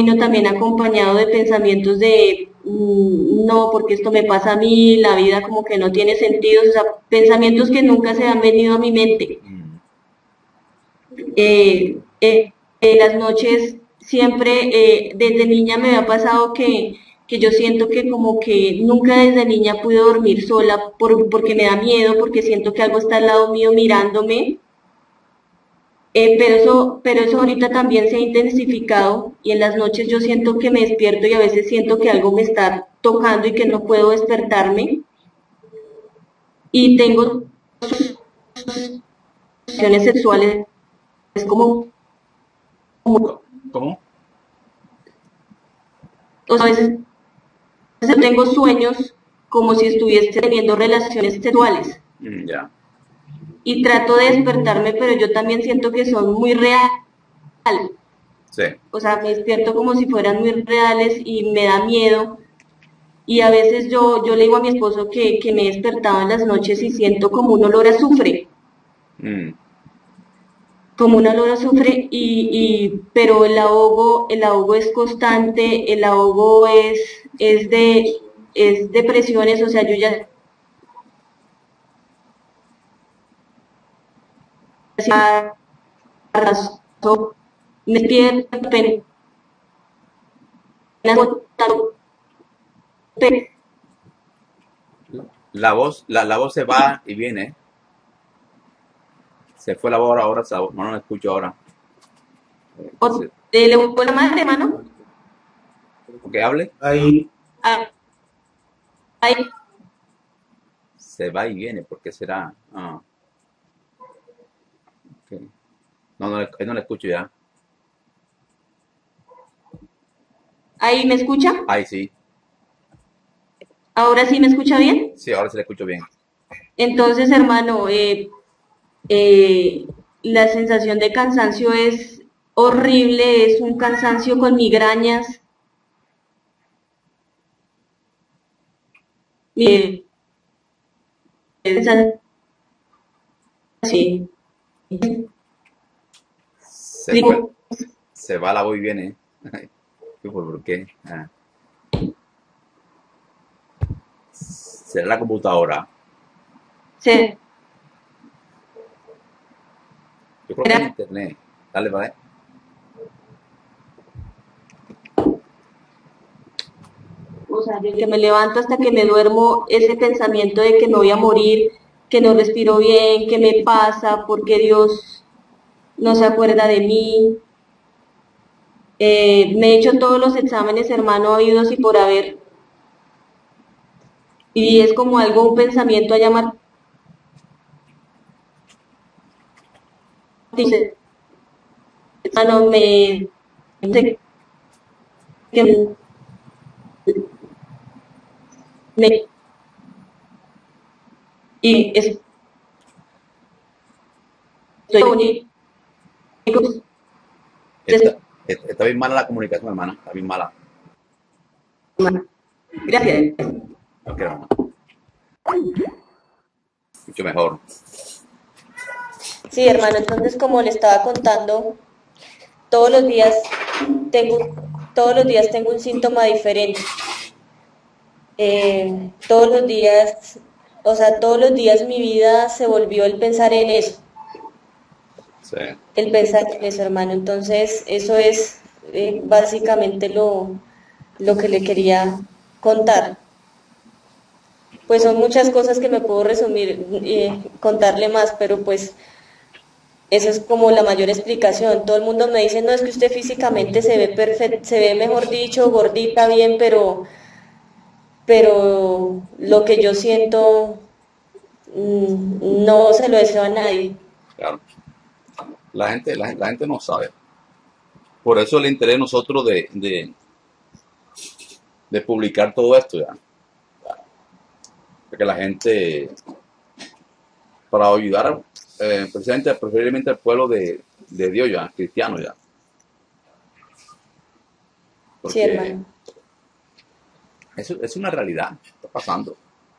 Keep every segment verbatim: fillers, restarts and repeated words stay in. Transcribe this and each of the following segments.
vino también acompañado de pensamientos de mm, no, porque esto me pasa a mí, la vida como que no tiene sentido, o sea, pensamientos que nunca se han venido a mi mente. Mm. Eh, eh, en las noches siempre, eh, desde niña me ha pasado que, que yo siento que como que nunca desde niña pude dormir sola por, porque me da miedo, porque siento que algo está al lado mío mirándome. Eh, pero eso, pero eso ahorita también se ha intensificado y en las noches yo siento que me despierto y a veces siento que algo me está tocando y que no puedo despertarme y tengo relaciones sexuales es como, como Co- ¿Cómo? o sea, a veces tengo sueños como si estuviese teniendo relaciones sexuales Mm, ya. y trato de despertarme, pero yo también siento que son muy reales. Sí. O sea, me despierto como si fueran muy reales y me da miedo. Y a veces yo, yo le digo a mi esposo que, que me he despertado en las noches y siento como un olor a azufre, Mm. como un olor a azufre, y, y, pero el ahogo, el ahogo es constante, el ahogo es, es de, es de presiones, o sea, yo ya me despierto, apenas La voz, la, la voz se va y viene. Se fue la voz ahora, ahora se- no, no la escucho ahora. Eh, o, se- le voy la madre, mano, que hable, Ahí, ahí, se va y viene. ¿Por qué será? Ah, ok. No, no, le- no la escucho ya. ahí me escucha, Ay, sí. ahora sí me escucha bien. Sí, ahora sí la escucho bien. Entonces, hermano, eh, eh, la sensación de cansancio es horrible, es un cansancio con migrañas, eh, sí, Se fue, digo, se va la voz y viene. ¿Por, por qué? Ah. Será la computadora. ¿será? Yo creo que es el internet. Dale, vale. O sea, desde que me levanto hasta que me duermo, ese pensamiento de que me voy a morir, que no respiro bien, que me pasa, porque Dios no se acuerda de mí. Eh, me he hecho todos los exámenes, hermano, habidos y por haber, y es como algo, un pensamiento a llamar, dice, hermano, me, sé que me, y estoy único, Está, está bien mala la comunicación, hermana. Está bien mala. gracias. Ok, hermana. Mucho mejor. Sí, hermano, entonces como le estaba contando, todos los días tengo, todos los días tengo un síntoma diferente. Eh, todos los días, o sea, todos los días mi vida se volvió el pensar en eso, Sí. el pensar en eso, hermano. Entonces, eso es eh, básicamente lo, lo que le quería contar. Pues son muchas cosas que me puedo resumir y eh, contarle más, pero pues esa es como la mayor explicación. Todo el mundo me dice, no, es que usted físicamente se ve perfecto, se ve mejor dicho, gordita, bien, pero, pero lo que yo siento mm, no se lo deseo a nadie. Claro. La gente, la, la gente no sabe. Por eso el interés de nosotros de, de, de publicar todo esto ya. Porque la gente, para ayudar eh, precisamente, preferiblemente al pueblo de, de Dios ya, cristiano ya. Sí, Porque hermano. eso es una realidad. Está pasando.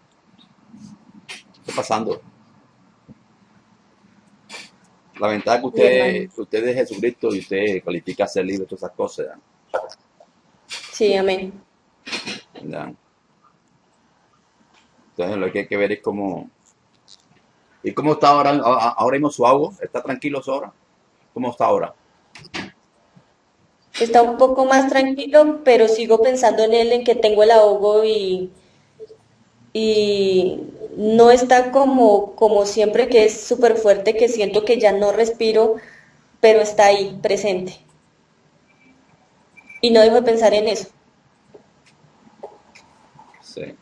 Está pasando. La ventaja es que Sí, usted, hermano. que usted es Jesucristo y usted califica a ser libre de todas esas cosas. ¿Ya? Sí, amén. ¿Ya? Entonces lo que hay que ver es cómo... ¿Y cómo está ahora, a- ahora mismo su agua? ¿Está tranquilo su ahora? ¿Cómo está ahora? Está un poco más tranquilo, pero sigo pensando en él, en que tengo el ahogo y, y no está como, como siempre, que es súper fuerte, que siento que ya no respiro, pero está ahí, presente. Y no dejo de pensar en eso. Sí.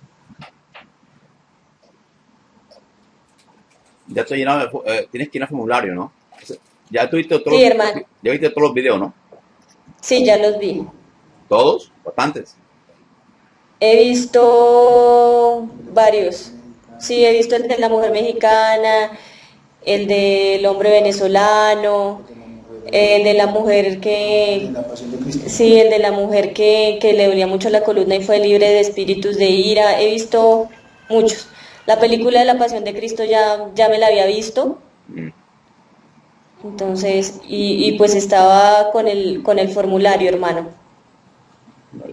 Ya estoy llenado de... fu- eh, tienes que llenar formulario, ¿no? Ya tuviste todos Sí, los, hermano. ya viste todos los videos, ¿no? Sí, ya los vi. Todos, bastantes. He visto varios. Sí, he visto el de la mujer mexicana, el del hombre venezolano, el de la mujer que... Sí, el de la mujer que, que le dolía mucho la columna y fue libre de espíritus de ira. He visto muchos. La película de la Pasión de Cristo ya, ya me la había visto. Mm, Entonces, y, y pues estaba con el, con el formulario, hermano. vale.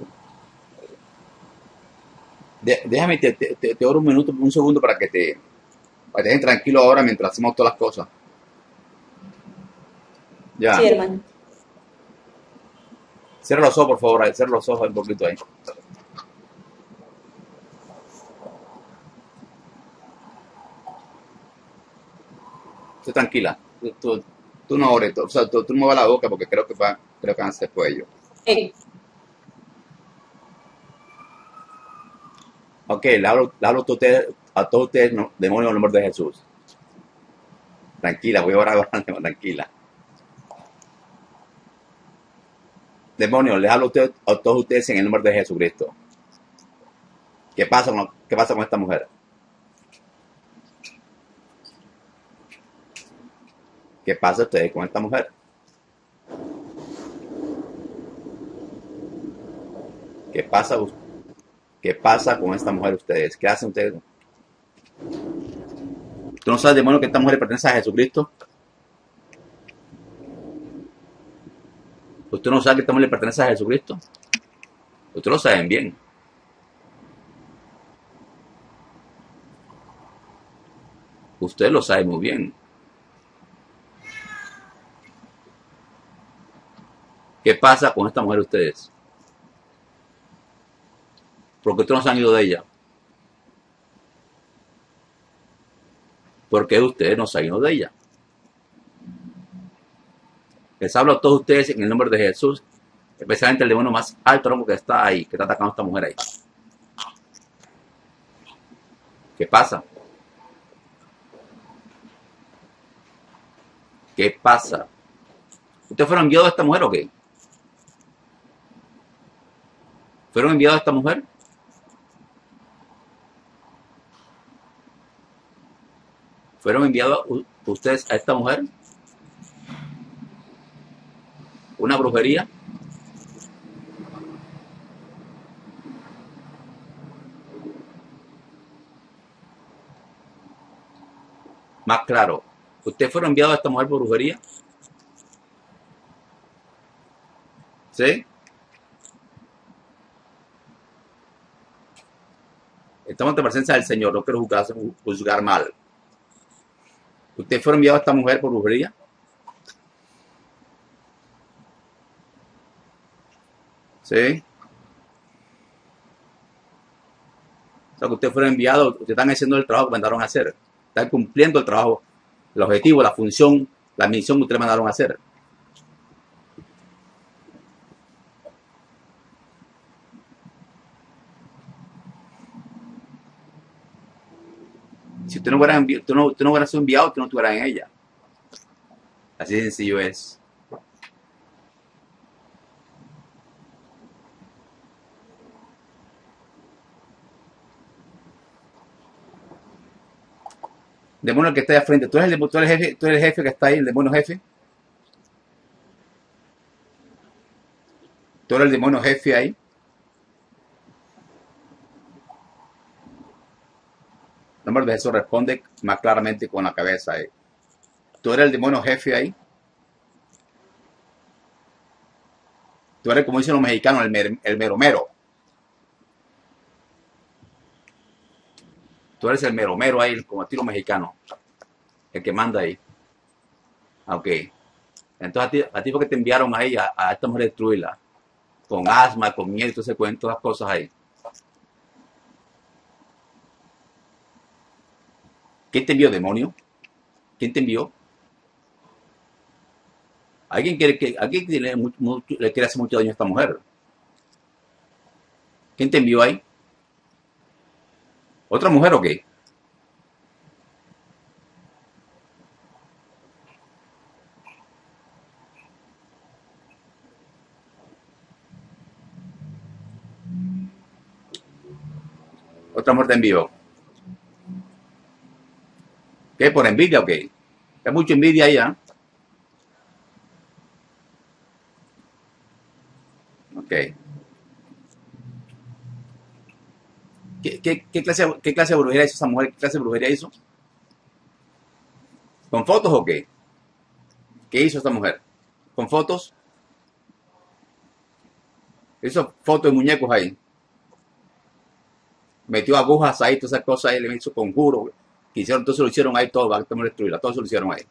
De- déjame, te, te, te- te oro un minuto, un segundo para que te, para que te dejen tranquilo ahora mientras hacemos todas las cosas. Sí, Ya. hermano. Cierra los ojos, por favor. ahí, Cierra los ojos un poquito ahí. Esté tranquila. Tú, tú- tú no ores. tú- O sea, tú, tú no muevas la boca porque creo que va, creo que van a ser cuello. Eh, Ok, le hablo, le hablo a, ustedes, a todos ustedes, no, demonios, en el nombre de Jesús. Tranquila, voy a orar ahora, tranquila. Demonios, les hablo a, ustedes, a todos ustedes en el nombre de Jesucristo. ¿Qué pasa con, qué pasa con esta mujer? ¿Qué pasa ustedes con esta mujer? ¿Qué pasa, qué pasa con esta mujer ustedes? ¿Qué hacen ustedes? ¿Tú no sabes, demonio, que esta mujer pertenece a Jesucristo? ¿Usted no sabe que esta mujer le pertenece a Jesucristo? Ustedes lo saben bien. Ustedes lo saben muy bien. ¿Qué pasa con esta mujer ustedes? Porque ustedes no se han ido de ella. Porque ustedes no se han ido de ella. Les hablo a todos ustedes en el nombre de Jesús, especialmente el demonio más alto, ¿no? Que está ahí, que está atacando a esta mujer ahí. ¿Qué pasa? ¿Qué pasa? ¿Ustedes fueron enviados a esta mujer o qué? ¿Fueron enviados a esta mujer? ¿Fueron enviados ustedes a esta mujer? ¿Una brujería? Más claro. ¿Ustedes fueron enviados a esta mujer por brujería? ¿Sí? Estamos en presencia del Señor, no quiero juzgar, juzgar mal. ¿Ustedes fueron enviados a esta mujer por brujería? ¿Sí? O sea, que ustedes fueron enviados, ustedes están haciendo el trabajo que mandaron a hacer. Están cumpliendo el trabajo, el objetivo, la función, la misión que ustedes mandaron a hacer. Si usted no hubiera, envi tú no, usted no hubiera sido enviado, usted no estuviera en ella. Así de sencillo es. Demonio que está ahí al frente. ¿Tú eres, el, tú, eres el jefe, ¿Tú eres el jefe que está ahí, el demonio jefe? ¿Tú eres el demonio jefe ahí? El nombre de Jesús responde más claramente con la cabeza ahí. ¿Tú eres el demonio jefe ahí? Tú eres, como dicen los mexicanos, el, mer, el mero mero. Tú eres el mero mero ahí, como estilo mexicano. El que manda ahí. Ok. Entonces a ti, a ti fue que te enviaron ahí a, a esta mujer destruirla. Con asma, con miedo, todo ese cuento, todas las cosas ahí. ¿Quién te envió, demonio? ¿Quién te envió? Alguien quiere que alguien le, mucho, le quiere hacer mucho daño a esta mujer. ¿Quién te envió ahí? ¿Otra mujer o qué? Otra mujer te envió. ¿Qué? ¿Por envidia o qué? Hay mucha envidia ahí, ¿eh? Ok. ¿Qué, qué, qué, clase, ¿Qué clase de brujería hizo esa mujer? ¿Qué clase de brujería hizo? ¿Con fotos o qué? ¿Qué hizo esta mujer? ¿Con fotos? Hizo fotos de muñecos ahí. Metió agujas ahí, todas esas cosas ahí, le hizo conjuro. Hicieron, entonces lo hicieron ahí todo, para que destruirla. Todo eso lo hicieron ahí.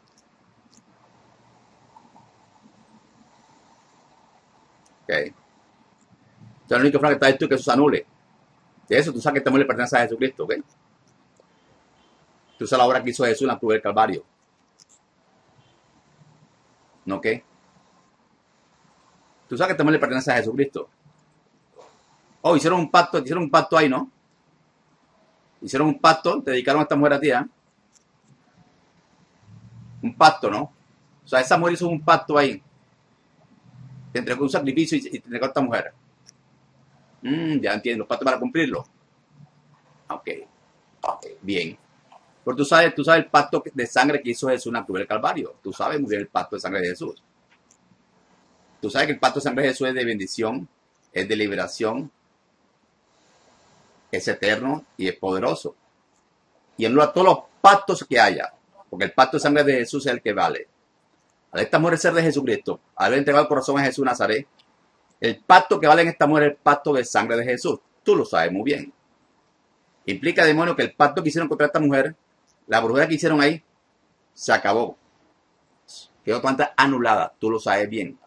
Ok. Entonces, la única forma que está esto es que eso se anule. De eso tú sabes que esta mujer le pertenece a Jesucristo, ¿ok? Tú sabes la obra que hizo Jesús en la cruz del Calvario. ¿No qué? Tú sabes que esta mujer le pertenece a Jesucristo. Oh, hicieron un pacto, hicieron un pacto ahí, ¿no? Hicieron un pacto, te dedicaron a esta mujer a ti, ¿eh? Un pacto, ¿no? O sea, esa mujer hizo un pacto ahí. Te entregó un sacrificio y te entregó a esta mujer. Mm, ya entiendo, pacto para cumplirlo. Ok, ok, bien. Porque tú sabes, tú sabes el pacto de sangre que hizo Jesús en la cruz del Calvario. Tú sabes muy bien el pacto de sangre de Jesús. Tú sabes que el pacto de sangre de Jesús es de bendición, es de liberación, es eterno y es poderoso. Y anula todos los pactos que haya. Porque el pacto de sangre de Jesús es el que vale. Al esta mujer ser de Jesucristo, al haber entregado el corazón a Jesús Nazaret, el pacto que vale en esta mujer es el pacto de sangre de Jesús. Tú lo sabes muy bien. Implica, demonio, que el pacto que hicieron contra esta mujer, la brujería que hicieron ahí, se acabó. Quedó totalmente anulada. Tú lo sabes bien.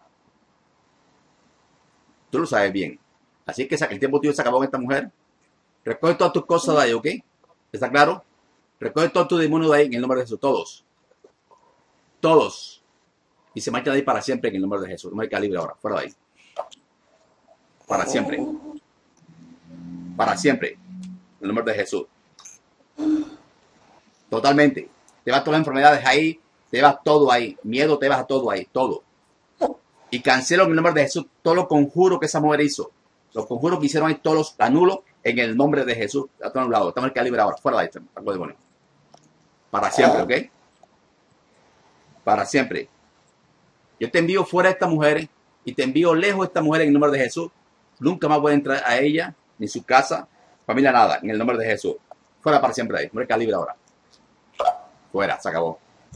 Tú lo sabes bien. Así que el tiempo tuyo se acabó con esta mujer. Recoge todas tus cosas de ahí, ¿ok? ¿Está claro? Recoge todos tus demonios de ahí en el nombre de Jesús. Todos. Todos. Y se marcha de ahí para siempre en el nombre de Jesús. No me queda libre ahora. Fuera de ahí. Para siempre. Para siempre. En el nombre de Jesús. Totalmente. Te vas todas las enfermedades ahí. Te vas todo ahí. Miedo, te vas a todo ahí. Todo. Y cancelo en el nombre de Jesús todos los conjuros que esa mujer hizo. Los conjuros que hicieron ahí, todos los anulo en el nombre de Jesús. A todos lados. Estamos que libre ahora. Fuera de ahí. Demonio. Para siempre, ¿ok? Para siempre. Yo te envío fuera a esta mujer y te envío lejos a esta mujer en el nombre de Jesús. Nunca más voy a entrar a ella, ni su casa, familia, nada, en el nombre de Jesús. Fuera para siempre de ahí. Mujer libre ahora. Fuera, se acabó.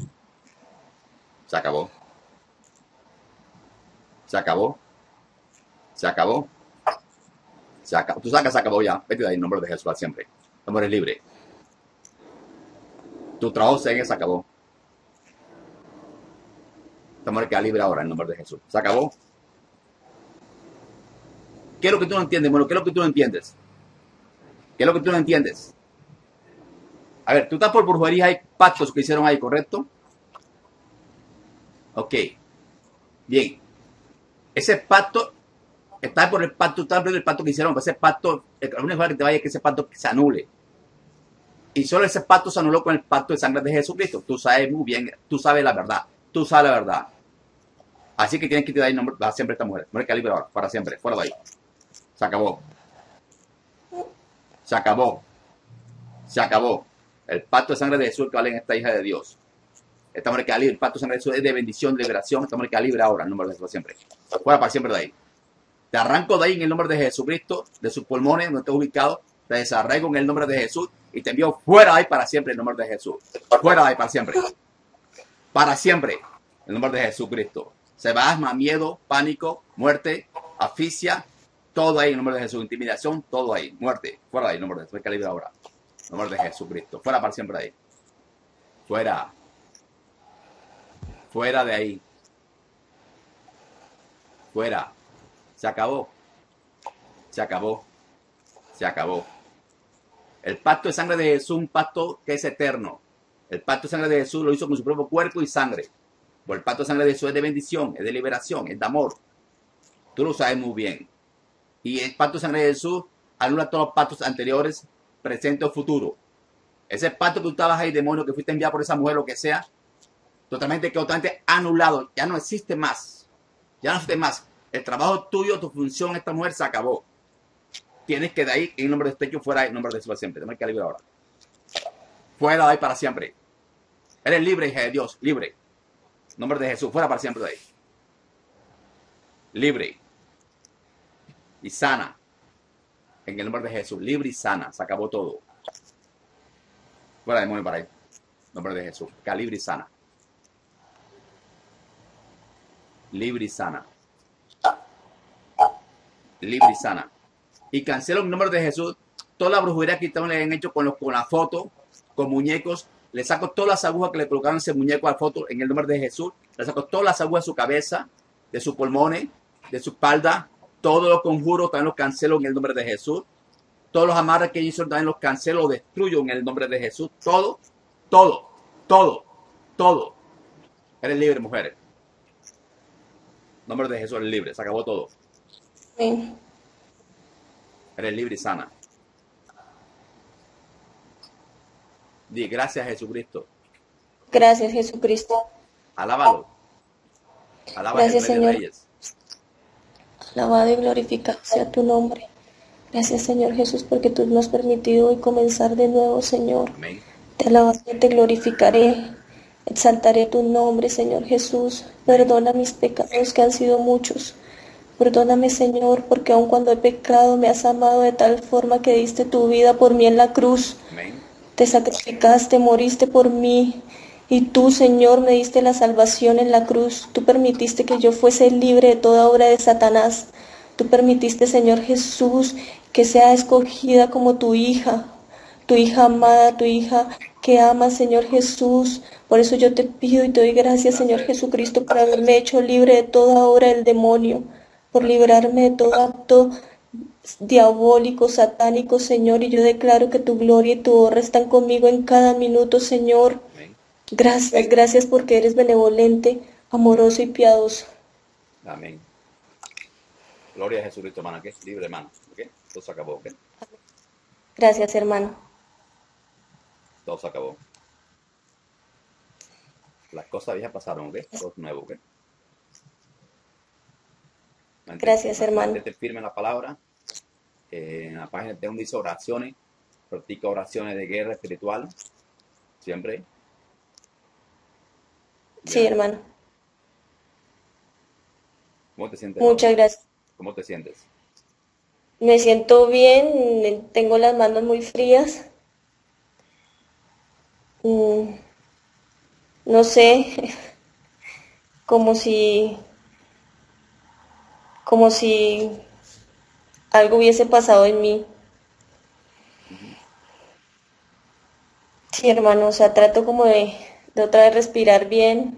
Se acabó. Se acabó. Se acabó. Se acabó. Tú sabes que se acabó ya. Vete de ahí en nombre de Jesús para siempre. La mujer es libre. Tu trabajo se acabó. Esta mujer queda libre ahora en nombre de Jesús. Se acabó. ¿Qué es lo que tú no entiendes? Bueno, ¿qué es lo que tú no entiendes? ¿Qué es lo que tú no entiendes? A ver, tú estás por brujería, hay pactos que hicieron ahí, ¿correcto? Ok. Bien. Ese pacto, está por el pacto, está por el pacto que hicieron, ese pacto, la única forma que te vaya es que ese pacto se anule. Y solo ese pacto se anuló con el pacto de sangre de Jesucristo. Tú sabes muy bien, tú sabes la verdad. Tú sabes la verdad. Así que tienes que te dar nombre para siempre a esta mujer. Mujer que libre ahora, para siempre, fuera de ahí. Se acabó. Se acabó. Se acabó. El pacto de sangre de Jesús que vale en esta hija de Dios. Esta mujer que libre, el pacto de sangre de Jesús es de bendición, de liberación. Esta mujer que libre ahora, en nombre de Jesús, para siempre. Fuera para siempre de ahí. Te arranco de ahí en el nombre de Jesucristo, de sus pulmones, donde estés ubicado. Te desarraigo en el nombre de Jesús y te envío fuera de ahí para siempre en el nombre de Jesús. Fuera de ahí para siempre. Para siempre. En el nombre de Jesucristo. Se va asma, miedo, pánico, muerte, asfixia, todo ahí en el nombre de Jesús, intimidación, todo ahí, muerte, fuera de ahí en el nombre de Jesús, hay que libre ahora, en el nombre de Jesucristo, fuera para siempre de ahí, fuera, fuera de ahí, fuera, se acabó, se acabó, se acabó. El pacto de sangre de Jesús es un pacto que es eterno. El pacto de sangre de Jesús lo hizo con su propio cuerpo y sangre. Por el pacto de sangre de Jesús es de bendición, es de liberación, es de amor. Tú lo sabes muy bien. Y el pacto de sangre de Jesús anula todos los pactos anteriores, presente o futuro. Ese pacto que tú estabas ahí, demonio, que fuiste enviado por esa mujer, lo que sea, totalmente, totalmente anulado. Ya no existe más. Ya no existe más. El trabajo tuyo, tu función, esta mujer se acabó. Tienes que de ahí, en nombre de este hecho, fuera en nombre de Jesús para siempre. Tenemos que libre ahora. Fuera de ahí para siempre. Eres libre, hija de Dios, libre. En nombre de Jesús, fuera para siempre de ahí. Libre. Y sana. En el nombre de Jesús, libre y sana. Se acabó todo. Fuera de demonio para ahí. En nombre de Jesús. Que libre y sana. Libre y sana. Libre y sana. Y cancelo en nombre de Jesús toda la brujería que le han hecho con, los, con la foto, con muñecos. Le saco todas las agujas que le colocaron ese muñeco a la foto en el nombre de Jesús. Le saco todas las agujas de su cabeza, de sus pulmones, de su espalda. Todos los conjuros también los cancelo en el nombre de Jesús. Todos los amarres que hizo también los cancelo, los destruyo en el nombre de Jesús. Todo, todo, todo, todo. Eres libre, mujeres. En nombre de Jesús eres libre. Se acabó todo. Amén. Eres libre y sana. Di gracias a Jesucristo. Gracias, Jesucristo. Alábalo. Alaba Gracias, al Rey de Señor. Reyes. Alabado y glorificado sea tu nombre. Gracias, Señor Jesús, porque tú nos has permitido hoy comenzar de nuevo, Señor. Amén. Te alabaré, te glorificaré. Exaltaré tu nombre, Señor Jesús. Perdona mis pecados que han sido muchos. Perdóname, Señor, porque aun cuando he pecado me has amado de tal forma que diste tu vida por mí en la cruz. Amén. Te sacrificaste, moriste por mí. Y tú, Señor, me diste la salvación en la cruz. Tú permitiste que yo fuese libre de toda obra de Satanás. Tú permitiste, Señor Jesús, que sea escogida como tu hija. Tu hija amada, tu hija que ama, Señor Jesús. Por eso yo te pido y te doy gracias, Señor Jesucristo, por haberme hecho libre de toda obra del demonio. Por librarme de todo acto diabólico, satánico, Señor, y yo declaro que tu gloria y tu honra están conmigo en cada minuto, Señor. Amén. Gracias, gracias porque eres benevolente, amoroso y piadoso. Amén. Gloria a Jesucristo, hermano. ¿Ok? Libre, hermano. ¿Ok? Todo se acabó. ¿Ok? Gracias, hermano. Todo se acabó. Las cosas viejas pasaron. ¿Ok? Todo es nuevo. ¿Ok? Mantente, Gracias, hermano. Mantente firme en la palabra. Eh, en la página de donde dice oraciones. Practica oraciones de guerra espiritual. Siempre. Sí, Bien. hermano. ¿Cómo te sientes? Muchas ahora? gracias. ¿Cómo te sientes? Me siento bien, tengo las manos muy frías. Mm, no sé, como si, como si algo hubiese pasado en mí. Sí, hermano, o sea, trato como de, de otra vez respirar bien.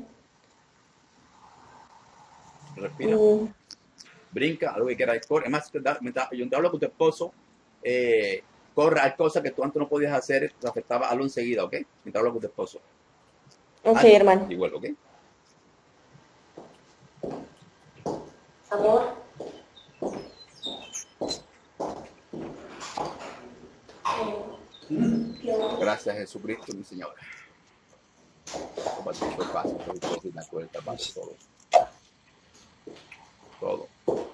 Respira. Mm, Brinca, algo que quieras, corre. Además, mientras yo te hablo con tu esposo, eh, corre, hay cosas que tú antes no podías hacer, te afectaba, hazlo enseguida, ¿ok? Mientras hablo con tu esposo. ok, Hazlo, hermano. igual, ¿ok? Amor. Gracias a Jesucristo, mi Señor. Compartir tu paz, tu paz y la cuenta, paz, todo. Todo.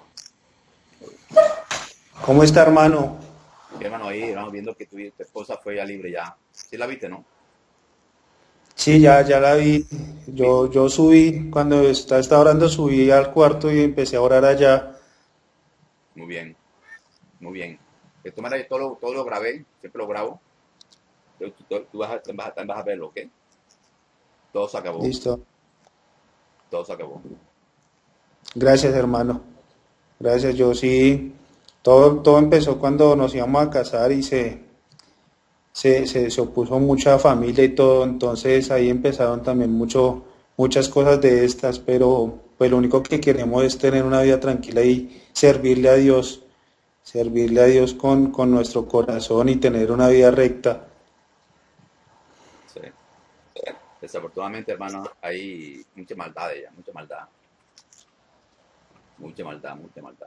¿Cómo está, hermano? Y hermano, ahí, hermano, viendo que tu, tu esposa fue ya libre ya. ¿Sí la viste, no? Sí, ya, ya la vi. Yo, yo subí, cuando está, estaba orando, subí al cuarto y empecé a orar allá. Muy bien, muy bien. De todas maneras, yo todo lo, todo lo grabé, siempre lo grabo. Tú, tú- tú vas, a, vas, a, vas a verlo, ¿ok? Todo se acabó, Listo. todo se acabó. Gracias, hermano. Gracias, yo sí, todo, todo empezó cuando nos íbamos a casar y se, se, se, se opuso mucha familia y todo, entonces ahí empezaron también mucho, muchas cosas de estas, pero pues lo único que queremos es tener una vida tranquila y servirle a Dios, servirle a Dios con, con nuestro corazón y tener una vida recta. Sí. Desafortunadamente, hermano, hay mucha maldad de ella, mucha maldad, mucha maldad, mucha maldad,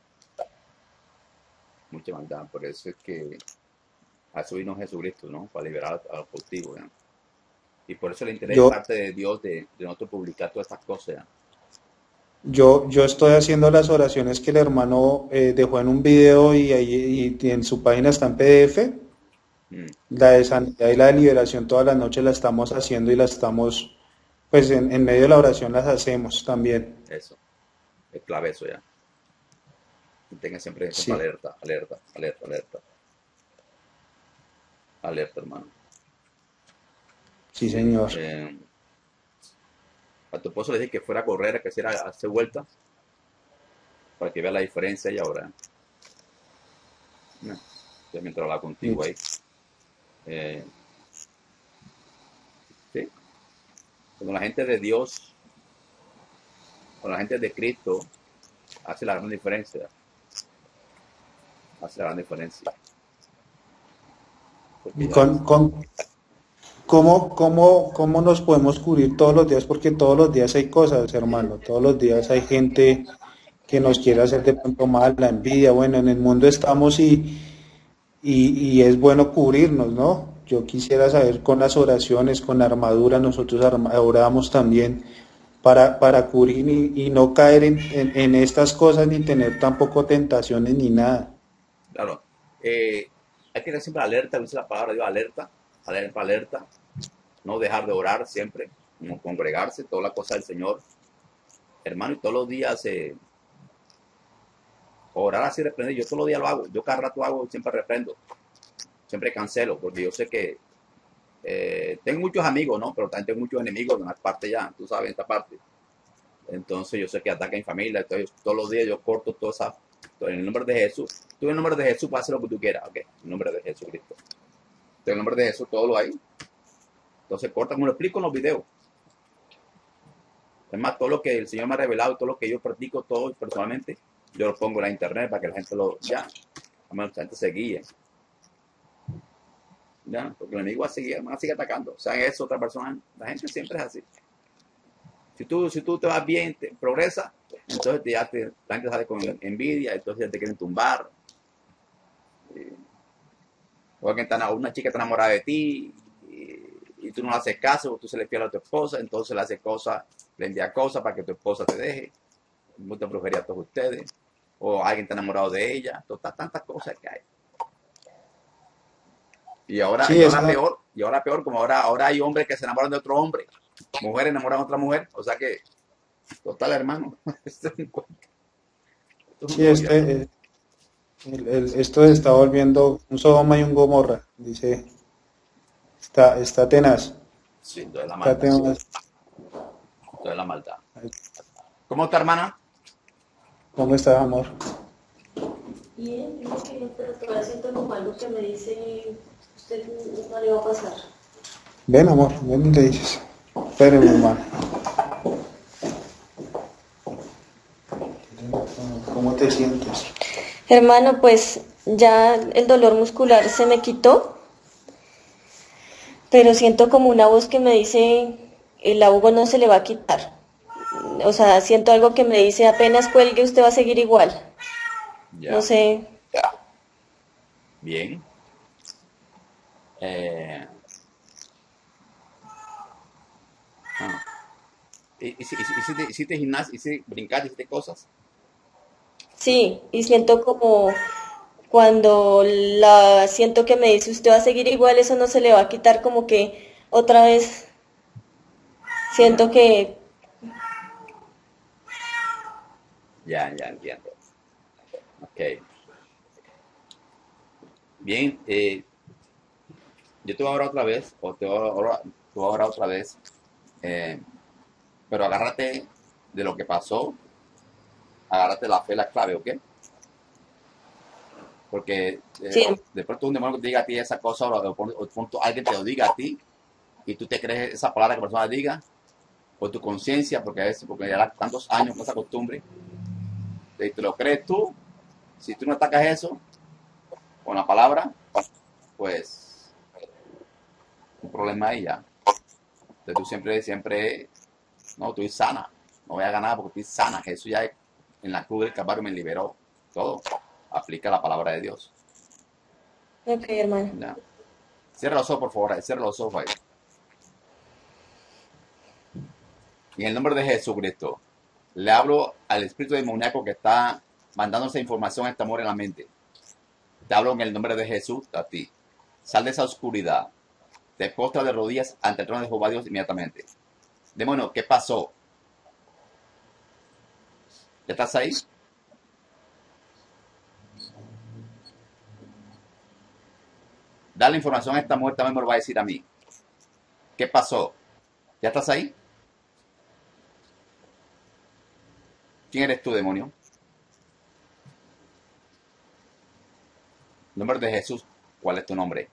mucha maldad. Por eso es que a eso vino Jesucristo, ¿no? Para liberar a los cautivos, ¿ya? Y por eso el interés de Yo, parte de Dios de, de nosotros publicar todas estas cosas, ¿ya? yo, yo estoy haciendo las oraciones que el hermano eh, dejó en un video y, ahí, y en su página está en P D F. Mm, La de sanidad y la de liberación todas las noches la estamos haciendo y la estamos, pues en, en medio de la oración las hacemos también. eso, es clave eso ya. Y tengan siempre, siempre Sí, alerta, alerta, alerta, alerta, alerta, hermano. sí, Sí. señor. Eh, a tu esposo le dije que fuera a correr, que hiciera hacer vueltas, para que vea la diferencia y ahora, no, ya mientras hablaba contigo ahí. Eh, sí, cuando la gente de Dios, cuando la gente de Cristo hace la gran diferencia, hace la gran diferencia. Porque Y ya con, con, ¿cómo, cómo, cómo nos podemos cubrir todos los días? Porque todos los días hay cosas, hermano. Todos los días hay gente que nos quiere hacer de pronto mal, la envidia. Bueno, en el mundo estamos y, y, y es bueno cubrirnos, ¿no? Yo quisiera saber con las oraciones, con la armadura, nosotros arma- oramos también para, para cubrir y, y no caer en, en, en estas cosas ni tener tampoco tentaciones ni nada. claro, eh, hay que estar siempre alerta, dice la palabra de Dios, alerta, alerta, alerta, no dejar de orar siempre, no congregarse, toda la cosa del Señor, hermano, y todos los días eh, orar así, reprender, yo todos los días lo hago, yo cada rato hago, siempre reprendo, siempre cancelo, porque yo sé que eh, tengo muchos amigos, ¿no? Pero también tengo muchos enemigos en la parte ya, tú sabes, en esta parte. Entonces yo sé que atacan familia, entonces todos los días yo corto toda esa, en el nombre de Jesús, tú en el nombre de Jesús vas a hacer lo que tú quieras, ok, en el nombre de Jesucristo. En el nombre de Jesús todo lo hay. Entonces corta, como lo explico en los videos. Es más, todo lo que el Señor me ha revelado, todo lo que yo practico, todo personalmente, yo lo pongo en la internet para que la gente lo, ya, la gente se guíe. Ya, porque el enemigo va a seguir, va a seguir atacando. O sea, es otra persona, la gente siempre es así. Si tú, si tú te vas bien, te progresa, entonces te, ya te, la gente sale con envidia, entonces ya te quieren tumbar. Y, o alguien está, una chica está enamorada de ti y, y tú no le haces caso, tú se le pierdes a tu esposa, entonces le haces cosas, le envía cosas para que tu esposa te deje. Mucha brujería a todos ustedes. O alguien está enamorado de ella. Todas tantas cosas que hay. Y ahora, Sí, y ahora esa, peor, y ahora peor, como ahora, ahora hay hombres que se enamoran de otro hombre, mujeres enamoran a otra mujer, o sea que, total hermano, esto es un cuento, esto es un sí, rollo, este, hermano. eh, el- el- esto se está volviendo un Sodoma y un Gomorra, dice, está, está tenaz, Sí, esto es la está maldad, tenaz. esto es la maldad. ¿Cómo está hermana? ¿Cómo está, amor? Bien, digo que pero todavía siento lo malo que me dice, usted no le va a pasar. Ven, amor, ven y le dices. Espérame, hermano. ¿Cómo te sientes? Hermano, pues ya el dolor muscular se me quitó, pero siento como una voz que me dice, el ahogo no se le va a quitar. O sea, siento algo que me dice, apenas cuelgue usted va a seguir igual. No Ya, sé, bien. Eh, ah, ¿y, y, y, y, hiciste, hiciste gimnasia, hiciste brincar, hiciste cosas? sí, y siento como cuando la siento que me dice, usted va a seguir igual, eso no se le va a quitar, como que otra vez siento Ya, que ya, ya entiendo. Ok, bien, eh, yo te voy a orar otra vez, o te voy a orar, te voy a orar otra vez, eh, pero agárrate de lo que pasó Agárrate la fe, la clave, ¿ok? Porque eh, Sí, de pronto un demonio te diga a ti esa cosa, o de pronto alguien te lo diga a ti, y tú te crees esa palabra que la persona diga, por tu conciencia, porque a veces, porque ya tantos años con esa costumbre, y te lo crees tú. Si tú no atacas eso con la palabra, pues un problema ahí ya. Entonces tú siempre, siempre, no, estoy sana, no voy a ganar porque estoy sana. Jesús ya en la cruz del Calvario me liberó. Todo aplica la palabra de Dios. ok, hermano. ¿Ya? Cierra los ojos, por favor, cierra los ojos ahí. En el nombre de Jesucristo, le hablo al espíritu demoníaco que está mandando esa información a este amor en la mente. Te hablo en el nombre de Jesús a ti. Sal de esa oscuridad. Te postras de rodillas ante el trono de Jehová Dios inmediatamente. Demonio, ¿qué pasó? ¿Ya estás ahí? Dale información a esta mujer, también me lo va a decir a mí. ¿Qué pasó? ¿Ya estás ahí? ¿Quién eres tú, demonio? En nombre de Jesús, ¿cuál es tu nombre?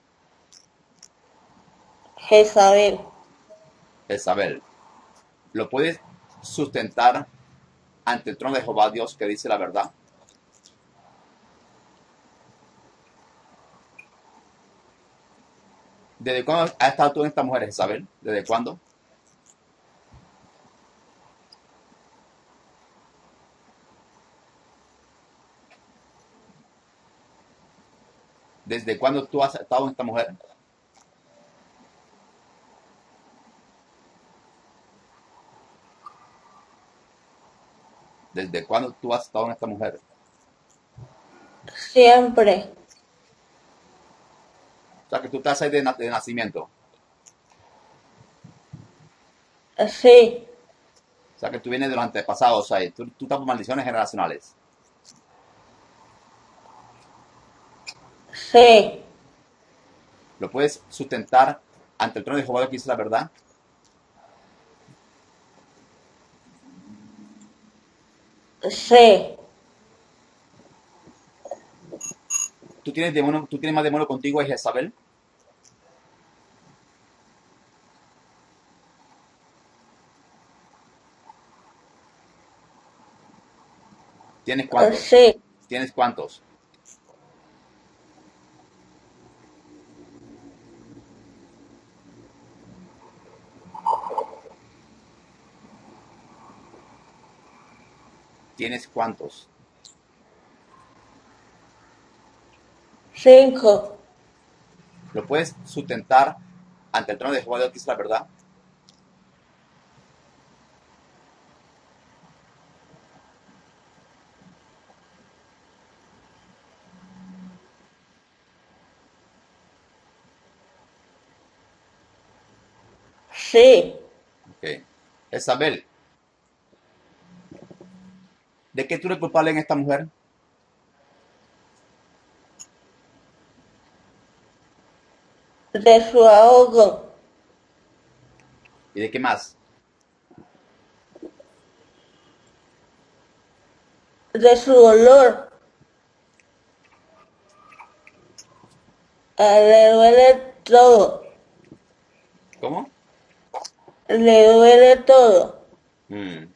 Jezabel. Jezabel. ¿Lo puedes sustentar ante el trono de Jehová Dios que dice la verdad? ¿Desde cuándo has estado tú en esta mujer, Jezabel? ¿Desde cuándo? ¿Desde cuándo tú has estado en esta mujer? ¿Desde cuándo tú has estado en esta mujer? Siempre. O sea, que tú estás ahí de, de nacimiento. Sí. O sea, que tú vienes de los antepasados ahí. Tú, tú estás por maldiciones generacionales. Sí. ¿Lo puedes sustentar ante el trono de Jehová Dios que dice la verdad? Sí. ¿Tú tienes, demonio, ¿Tú tienes más demonio contigo, es Jezabel? ¿Tienes cuántos? Sí. ¿Tienes cuántos? ¿Tienes cuántos? Cinco. ¿Lo puedes sustentar ante el trono de Jehová Dios que dice la verdad? Sí. Ok. Jezabel, ¿de qué tú eres culpable en esta mujer? De su ahogo. ¿Y de qué más? De su dolor. A Le duele todo. ¿Cómo? Le duele todo. Mm.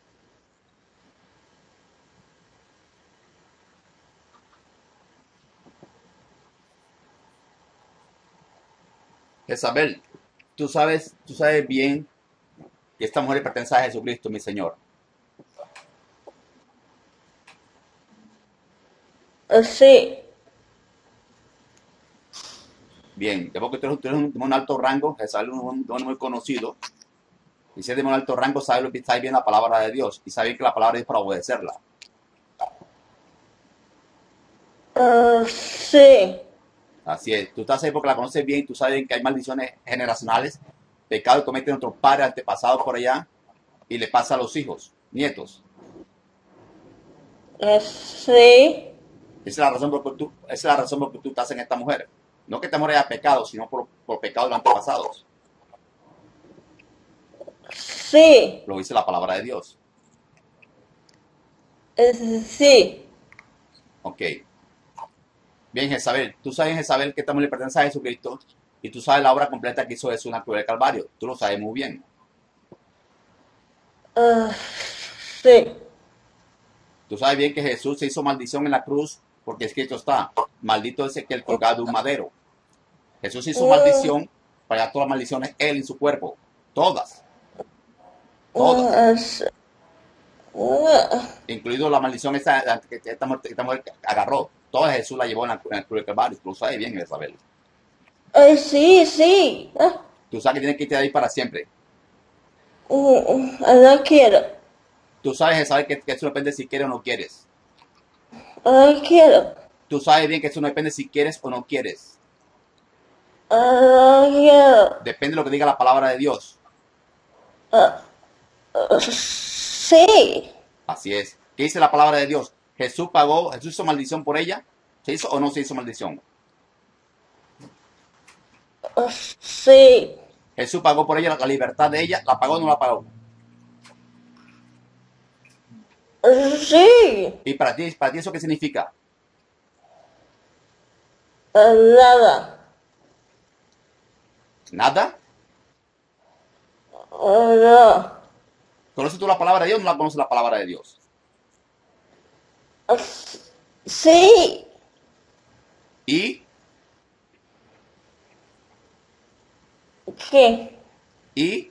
Jezabel, tú sabes, tú sabes bien que esta mujer pertenece a Jesucristo, mi Señor. Sí. Bien, de porque tú eres, tú eres un demonio de alto rango, Jezabel es un demonio muy conocido. Y si es demonio de alto rango, sabe lo que está bien la palabra de Dios. Y sabe que la palabra de Dios es para obedecerla. Uh, sí. Así es. Tú estás ahí porque la conoces bien. Tú sabes que hay maldiciones generacionales. Pecados que cometen nuestros padres, antepasados por allá. Y le pasa a los hijos, nietos. Uh, sí. Esa es la razón por la que tú, esa es la razón por la que tú estás en esta mujer. No que esta mujer haya pecado, sino por, por pecados de los antepasados. Sí. Lo dice la palabra de Dios. Eh, sí, Ok. Bien, Jezabel. Tú sabes, Jezabel, que esta mujer pertenece a Jesucristo y tú sabes la obra completa que hizo Jesús en la cruz del Calvario. Tú lo sabes muy bien. ah, sí. Tú sabes bien que Jesús se hizo maldición en la cruz porque escrito está, maldito es el que el colgado de un madero. Jesús hizo Mm, maldición para llevar todas las maldiciones él en su cuerpo. Todas, todas. mm, es- mm, Incluido la maldición esta, la que esta mujer, esta mujer agarró. Toda Jesús la llevó en la, en la cruz del Calvario. Tú lo sabes bien, Isabel. eh, sí, sí. Ah, Tú sabes que tienes que irte de ahí para siempre. mm, no quiero, Tú sabes, Isabel, que, que eso depende si quieres o no quieres. no quiero, Tú sabes bien que eso no depende si quieres o no quieres. no quiero. Depende de lo que diga la palabra de Dios. Ah, ah, sí, Así es. ¿Qué dice la palabra de Dios? Jesús pagó, Jesús hizo maldición por ella. ¿Se hizo o no se hizo maldición? ah, sí, Jesús pagó por ella la libertad de ella. ¿La pagó o no la pagó? ah, sí. ¿Y para ti, para ti eso qué significa? Ah, nada, ¿Nada? ah, no. ¿Conoces tú la palabra de Dios o no la conoces la palabra de Dios? Ah, sí, Y, ¿qué? y,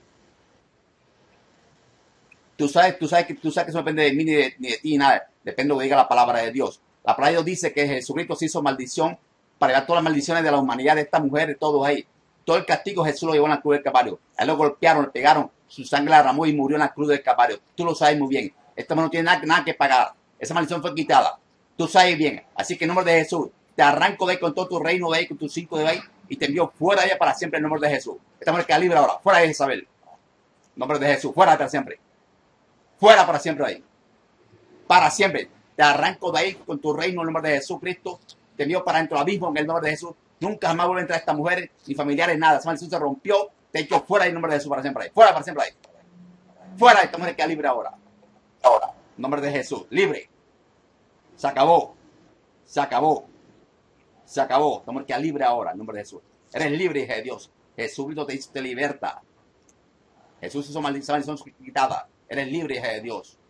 tú sabes, tú sabes que tú sabes que eso no depende de mí ni de, ni de ti ni nada. Depende de lo que diga la palabra de Dios. La palabra de Dios dice que Jesucristo se hizo maldición para llevar todas las maldiciones de la humanidad, de esta mujer, de todos ahí. Todo el castigo Jesús lo llevó en la cruz del Calvario. A él lo golpearon, le pegaron, su sangre la derramó y murió en la cruz del Calvario. Tú lo sabes muy bien. Esta mujer no tiene nada, nada que pagar. Esa maldición fue quitada. Tú sabes bien. Así que en nombre de Jesús, te arranco de ahí con todo tu reino de ahí, con tus cinco de ahí, y te envío fuera de ella para siempre en nombre de Jesús. Esta mujer queda libre ahora. Fuera de Isabel. En nombre de Jesús. Fuera para siempre. Fuera para siempre de ahí. Para siempre. Te arranco de ahí con tu reino en el nombre de Jesucristo. Te envío para dentro del abismo en el nombre de Jesús. Nunca jamás vuelve a entrar esta mujer, ni familiares, nada. Esa maldición se rompió. Te echo fuera en el nombre de Jesús para siempre ahí. Fuera para siempre ahí. Fuera, esta mujer queda libre ahora. Ahora. En nombre de Jesús. Libre. Se acabó. Se acabó. Se acabó. Esta mujer queda libre ahora. En nombre de Jesús. Eres libre, hija de Dios. Jesucristo te, te liberta. Jesús hizo maldición quitada. Eres libre, hija de Dios.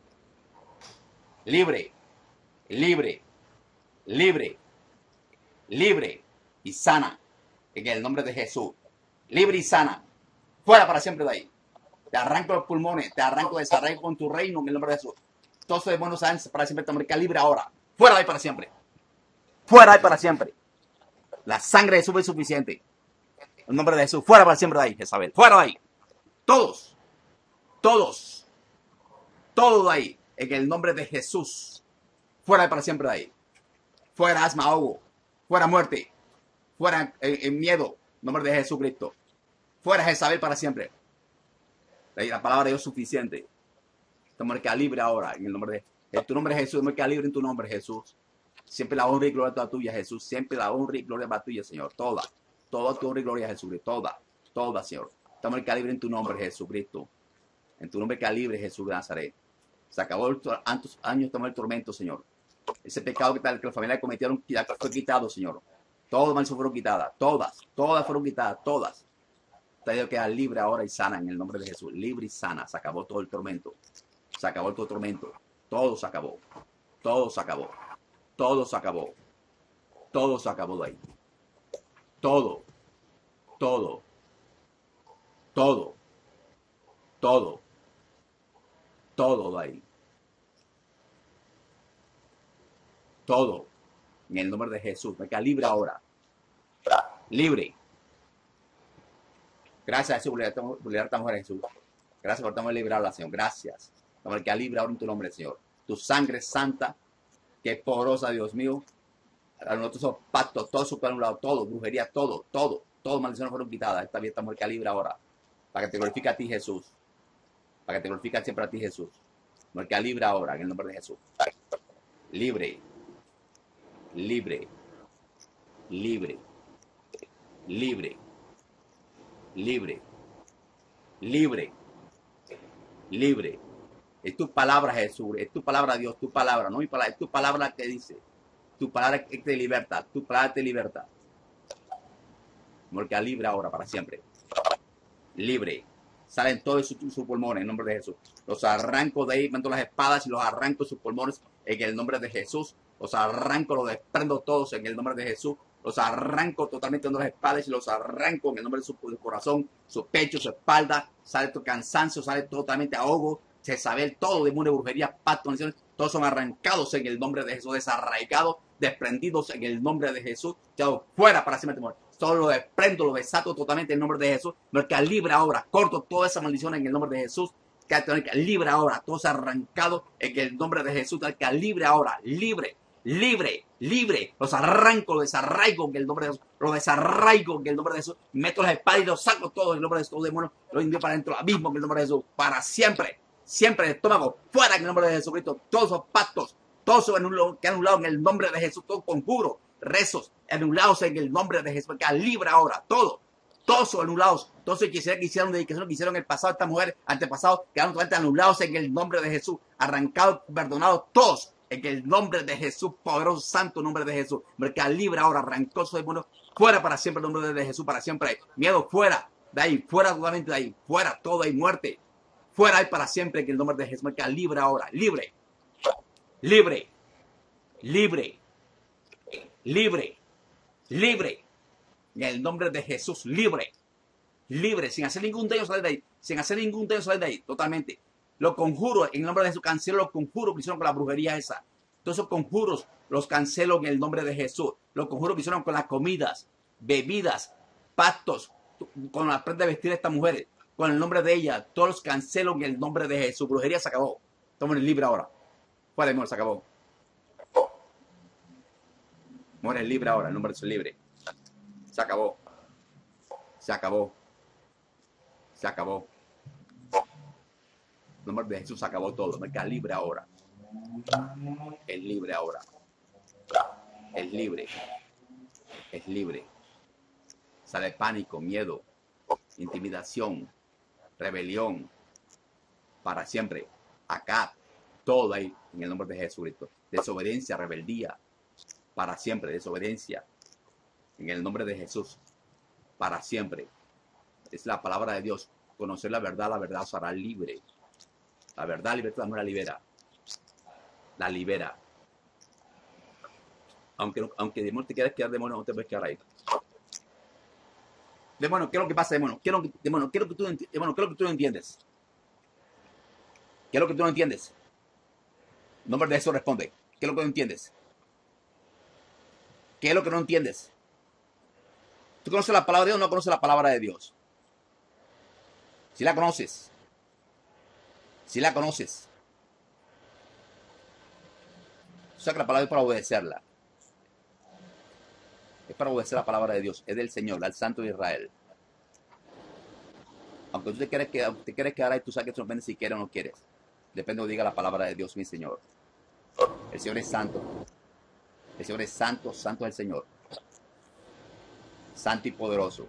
Libre. Libre. Libre. Libre y sana en el nombre de Jesús. Libre y sana. Fuera para siempre de ahí. Te arranco los pulmones, te arranco, desarraigo con tu reino en el nombre de Jesús. Todos esos demonios saben para siempre, te marca libre ahora. Fuera de ahí para siempre. Fuera de ahí para siempre. La sangre de Jesús es suficiente. En el nombre de Jesús. Fuera para siempre de ahí, Jezabel. Fuera de ahí. Todos. Todos. Todo de ahí. En el nombre de Jesús. Fuera de ahí para siempre de ahí. Fuera asma, ahogo. Fuera muerte. Fuera en, en miedo. En nombre de Jesucristo. Fuera Jezabel para siempre. La palabra de Dios es suficiente. Esta mujer queda libre ahora. En el nombre de en tu nombre Jesús. Me queda libre en tu nombre Jesús. Siempre la honra y gloria toda tuya Jesús. Siempre la honra y gloria para tuya Señor. Toda. Toda tu honra y gloria Jesús. Toda. Toda Señor. Esta mujer queda libre en tu nombre Jesucristo. En tu nombre queda libre Jesús de Nazaret. Se acabó el años tomar el tormento Señor. Ese pecado que, tal, que la familia cometieron fue quitado Señor. Todas las maldiciones fueron quitadas. Todas. Todas fueron quitadas. Todas. Usted queda libre ahora y sana en el nombre de Jesús. Libre y sana. Se acabó todo el tormento. Se acabó todo el tormento. Todo se acabó. Todo se acabó. Todo se acabó. Todo se acabó de ahí. Todo. Todo. Todo. Todo. Todo de ahí. Todo. En el nombre de Jesús. Me queda libre ahora. Libre. Gracias a Jesús por liberar a esta mujer, Jesús. Gracias por estar librarla, Señor. Gracias. Por que libre ahora en tu nombre, Señor. Tu sangre santa, que es porosa, Dios mío. A nosotros esos pactos, todo su plan, todo, brujería, todo, todo, todo, maldiciones fueron quitadas. Esta esta mujer que libre ahora. Para que te glorifique a ti, Jesús. Para que te glorifique siempre a ti, Jesús. Mujer que libre ahora, en el nombre de Jesús. Libre. Libre. Libre. Libre. Libre. Libre. Libre. Es tu palabra, Jesús. Es tu palabra, Dios. Tu palabra, no mi palabra. Es tu palabra que dice. Tu palabra que te liberta. Tu palabra te liberta. Porque libre ahora para siempre. Libre. Salen todos sus, sus pulmones en nombre de Jesús. Los arranco de ahí, mando las espadas y los arranco sus pulmones en el nombre de Jesús. Los arranco, los desprendo todos en el nombre de Jesús. Los arranco totalmente de las espadas y los arranco en el nombre de su corazón, su pecho, su espalda. Sale tu cansancio, sale totalmente ahogo, Jezabel, todo demonio, brujería, pacto, naciones, todos son arrancados en el nombre de Jesús, desarraigados, desprendidos en el nombre de Jesús, echados fuera para siempre. Solo lo desprendo, lo desato totalmente en el nombre de Jesús. Porque libre ahora, corto toda esa maldición en el nombre de Jesús. Que libre ahora, todo se arrancado en el nombre de Jesús. Que libre ahora, libre, libre, libre. Los arranco, los desarraigo en el nombre de Jesús. Los desarraigo en el nombre de Jesús. Meto las espadas y los saco todos en el nombre de Jesús. Demonios, los envío para dentro del abismo en el nombre de Jesús. Para siempre, siempre el estómago, fuera en el nombre de Jesucristo. Todos esos pactos, todos esos que han anulado en el nombre de Jesús. Todo conjuro, rezos, anulados en el nombre de Jesús. Que libre ahora, todo. Todos son anulados. Todos los que hicieron, que hicieron dedicación, que hicieron en el pasado, esta mujer, antepasado, quedaron totalmente anulados en el nombre de Jesús. Arrancados, perdonados, todos en el nombre de Jesús, poderoso, santo nombre de Jesús. Porque libre ahora, arrancó su demonio, fuera para siempre el nombre de Jesús, para siempre. Miedo, fuera de ahí, fuera totalmente de ahí, fuera, todo ahí, muerte. Fuera ahí para siempre en el nombre de Jesús. Porque libre ahora, libre, libre, libre, libre, libre. En el nombre de Jesús, libre, libre, sin hacer ningún daño, salir de ahí, sin hacer ningún daño, salir de ahí, totalmente. Lo conjuro, en el nombre de Jesús, cancelo los conjuros que hicieron con la brujería esa. Todos esos conjuros los cancelo en el nombre de Jesús. Los conjuros que hicieron con las comidas, bebidas, pactos, con la prenda de vestir de estas mujeres, con el nombre de ellas, todos los cancelo en el nombre de Jesús. Brujería se acabó. Estamos libre ahora. Fuera, amor, se acabó. Muere libre ahora, el nombre de Jesús libre. Se acabó. Se acabó. Se acabó. En nombre de Jesús se acabó todo. Me queda libre ahora. Es libre ahora. Es libre. Es libre. Sale pánico, miedo, intimidación, rebelión. Para siempre. Acá. Todo ahí. En el nombre de Jesucristo. Desobediencia, rebeldía. Para siempre. Desobediencia. En el nombre de Jesús, para siempre. Es la palabra de Dios. Conocer la verdad, la verdad os hará libre. La verdad, libertad, no la libera. La libera. Aunque, aunque demonio, te quieres quedar demonio, no te puedes quedar ahí. Demonio, ¿qué es lo que pasa, demonio? ¿Qué es lo que, demonio, ¿qué es lo que tú, demonio, ¿qué es lo que tú no entiendes? ¿Qué es lo que tú no entiendes? En nombre de Jesús responde. ¿Qué es lo que no entiendes? ¿Qué es lo que no entiendes? ¿Tú conoces la palabra de Dios o no conoces la palabra de Dios? Si la conoces. Si la conoces. O sea que la palabra es para obedecerla. Es para obedecer la palabra de Dios. Es del Señor, del Santo de Israel. Aunque tú te quieres quedar, te quieres quedar ahí, tú sabes que eso depende si quieres o no quieres. Depende de lo que diga la palabra de Dios, mi Señor. El Señor es santo. El Señor es santo, santo es el Señor. Santo y poderoso.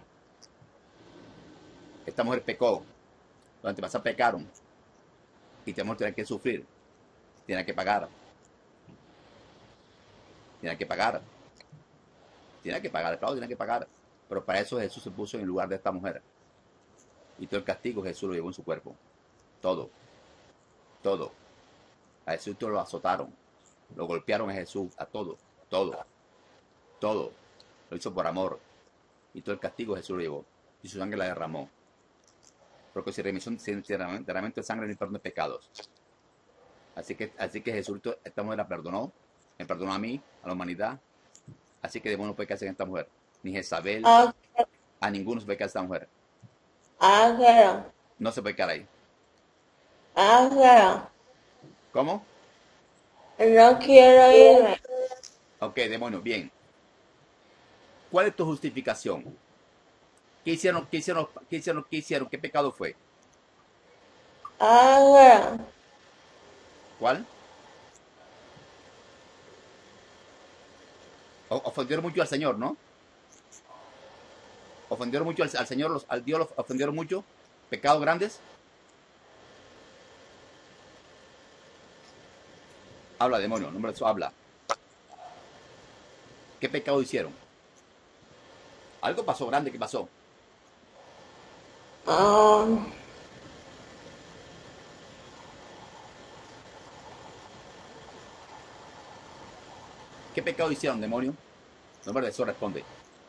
Esta mujer pecó. Los antepasados pecaron. Y esta mujer tiene que sufrir. Tiene que pagar. Tiene que pagar. Tiene que pagar. Claro, tiene que pagar. Pero para eso Jesús se puso en el lugar de esta mujer. Y todo el castigo Jesús lo llevó en su cuerpo. Todo. Todo. A Jesús lo azotaron. Lo golpearon a Jesús. A todo. Todo. Todo. Lo hizo por amor. Y todo el castigo Jesús lo llevó. Y su sangre la derramó. Porque si remisión derramamiento de sangre no hay perdón de pecados. Así que, así que Jesús, esta mujer la perdonó. Me perdonó a mí, a la humanidad. Así que demonio no puede quedarse en esta mujer. Ni Jezabel. Okay. A ninguno se puede quedar esta mujer. Okay. No se puede quedar ahí. Okay. ¿Cómo? No quiero irme. Ok, demonio, bien. ¿Cuál es tu justificación? ¿Qué hicieron? ¿Qué hicieron? ¿Qué hicieron? ¿Qué hicieron? ¿Qué pecado fue? Ah, ¿Cuál? O ofendieron mucho al Señor, ¿no? Ofendieron mucho al, al Señor, los, al Dios los ofendieron mucho. ¿Pecados grandes? Habla, demonio, en nombre de Jesús, habla. ¿Qué pecado hicieron? Algo pasó grande, ¿qué pasó? Ah, ¿Qué pecado hicieron, demonio? En nombre de Jesús, responde.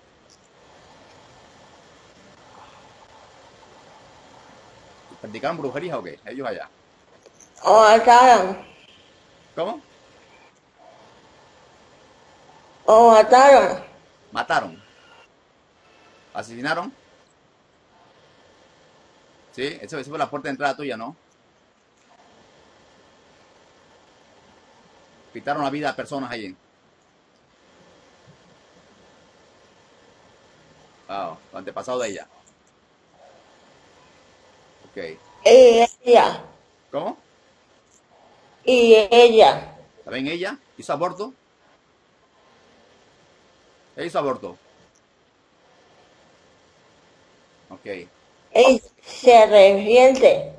¿Practicaron brujería o qué? Ellos allá. o mataron, ¿Cómo? o mataron. Mataron. ¿Asesinaron? Sí, eso, eso fue la puerta de entrada tuya, ¿no? Quitaron la vida a personas allí. Ah, oh, antepasado de ella. Ok. Y ella, ¿Cómo? y ella, ¿Saben ella? ¿Hizo aborto? Ella hizo aborto. Ok. ella se arrepiente,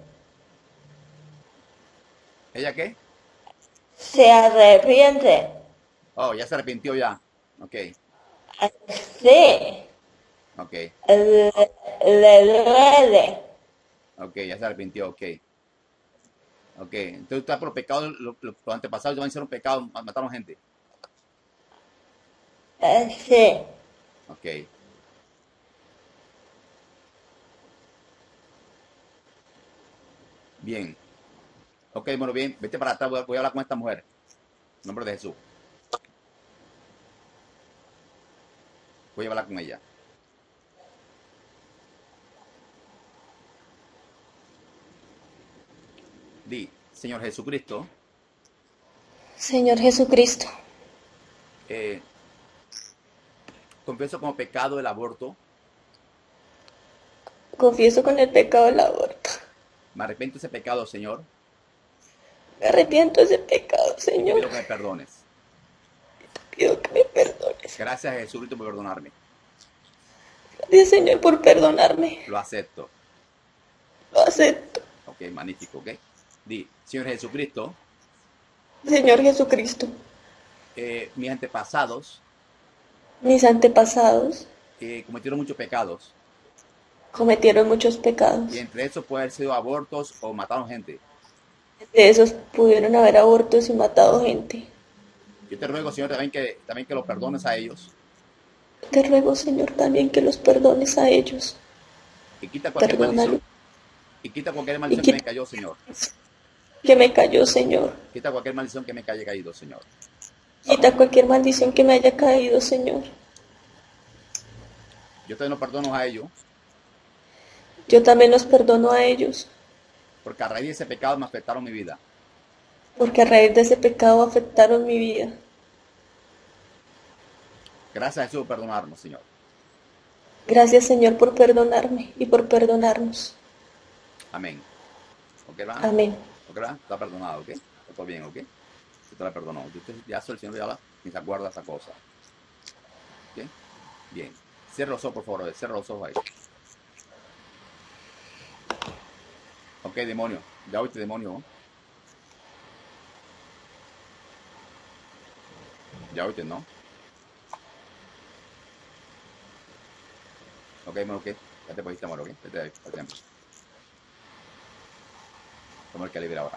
¿Ella qué? se arrepiente. Oh, ya se arrepintió ya. Ok, Sí, ok, le, le duele. ok, ya se arrepintió, ok. Ok, entonces está por los pecados, los, los antepasados ya hicieron pecados, mataron gente. Eh, Sí, Ok, bien. Ok, bueno, bien, vete para atrás, voy a, voy a hablar con esta mujer. En nombre de Jesús. Voy a hablar con ella. Di, Señor Jesucristo, Señor Jesucristo, eh, confieso como pecado el aborto. confieso con el pecado del aborto. Me arrepiento de ese pecado, Señor, Me arrepiento de ese pecado, y te Señor. pido que me perdones. Pido que me perdones. Gracias, Jesucristo, por perdonarme. Gracias, Señor, por perdonarme. Lo acepto. Lo acepto. Ok, magnífico, ok. Di, Señor Jesucristo, Señor Jesucristo, eh, mis antepasados mis antepasados eh, cometieron muchos pecados. cometieron muchos Y pecados. entre esos puede haber sido abortos o mataron gente. De esos pudieron haber abortos y matado gente. Yo te ruego, Señor, también que, también que los perdones a ellos. Te ruego, Señor, también que los perdones a ellos. Y quita cualquier Perdónalo. maldición. Y quita cualquier Y maldición que me quita cayó, Señor. que me cayó, Señor. Quita cualquier maldición que me haya caído, Señor. Quita cualquier maldición que me haya caído, Señor. Yo te lo perdono a ellos, Yo también los perdono a ellos, porque a raíz de ese pecado me afectaron mi vida. porque a raíz de ese pecado afectaron mi vida. Gracias a Jesús por perdonarnos, Señor. Gracias, Señor, por perdonarme y por perdonarnos. Amén. ¿Ok, hermano? Amén. ¿Ok, hermano? Está perdonado, ¿ok? Está todo bien, ¿ok? Se te la perdonó. Usted, ya el Señor ya ni se acuerda de esa cosa. ¿Ok? Bien. Cierra los ojos, por favor. Cierra los ojos ahí. Ok, demonio. Ya oíste, demonio. ¿No? Ya oíste, ¿no? Ok, bueno, ok. Ya te pusiste amor, ¿ok? Vete ahí, por ejemplo. Toma el calibre ahora.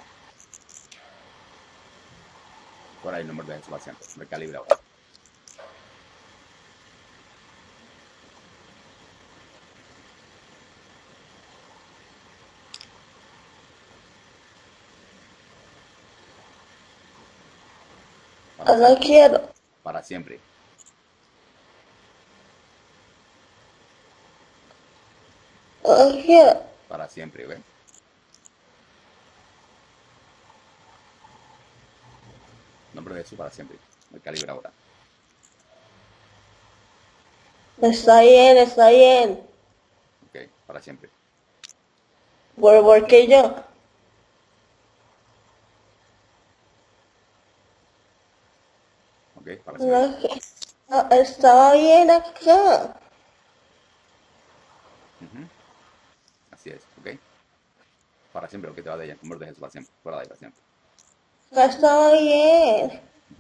Por ahí el número de Jesús paciente. Toma el calibre ahora. Para No siempre. quiero. Para siempre. No quiero. Para siempre, ¿ok? Nombre de Jesús para siempre. El calibre ahora. Está bien, está bien. Ok, para siempre. ¿Por, por qué yo? Ok, para siempre. No, no, estaba bien acá. Uh-huh. Así es, ok. Para siempre, lo que te va de ella. Nombre de Jesús para siempre. Fuera de ahí para siempre. acá estaba bien.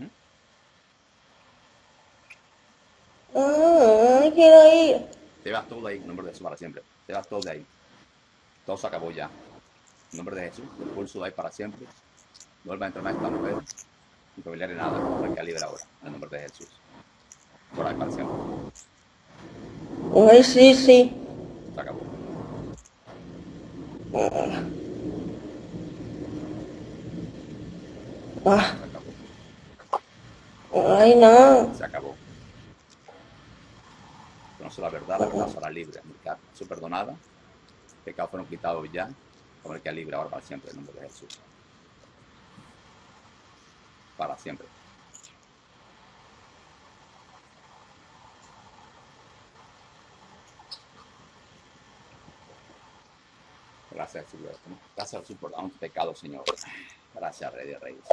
Ujú. Mm, me quiero ir. Te vas todo de ahí, en nombre de Jesús, para siempre. Te vas todo de ahí. Todo se acabó ya. En nombre de Jesús, te expulso de ahí para siempre. No vuelva a entrar más esta mujer, ni familiar ni nada. Para que libre ahora, en el nombre de Jesús. Por ahí para siempre. Ay, sí, sí. Se acabó. Ah, Se acabó. ay, no. Se acabó. Conoce la verdad, la verdad será libre. Su perdonada. Pecados fueron quitados ya. Como el que libre ahora para siempre, en el nombre de Jesús. Para siempre. Gracias, Jesús. Gracias, Jesús, por darnos pecados, Señor. Gracias, Rey de Reyes.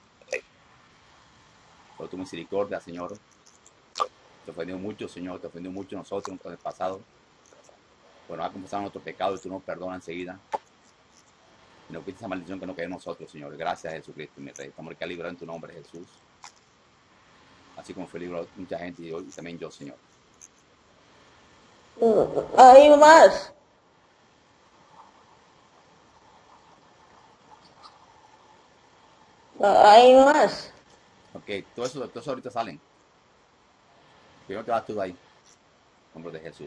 Por tu misericordia, Señor. Te ofendió mucho, Señor. Te ofendió mucho nosotros en el pasado. Bueno, ha confesado nuestro pecado y tú nos perdonas enseguida. Y nos quitas esa maldición que no quede en nosotros, Señor. Gracias, Jesucristo, mi Rey. Estamos que librar en tu nombre, Jesús. Así como fue librado mucha gente y, hoy, y también yo, Señor. Hay más. Hay más. Ok, todo eso, todo eso ahorita salen. Primero te vas tú de ahí. En nombre de Jesús.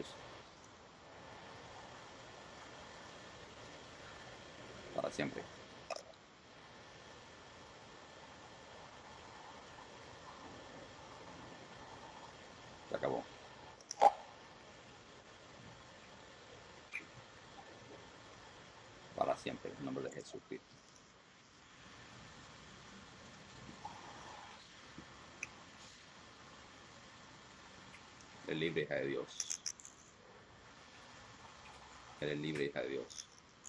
Para siempre. Se acabó. Para siempre. En nombre de Jesucristo. Eres libre, hija de Dios. Eres libre, hija de Dios.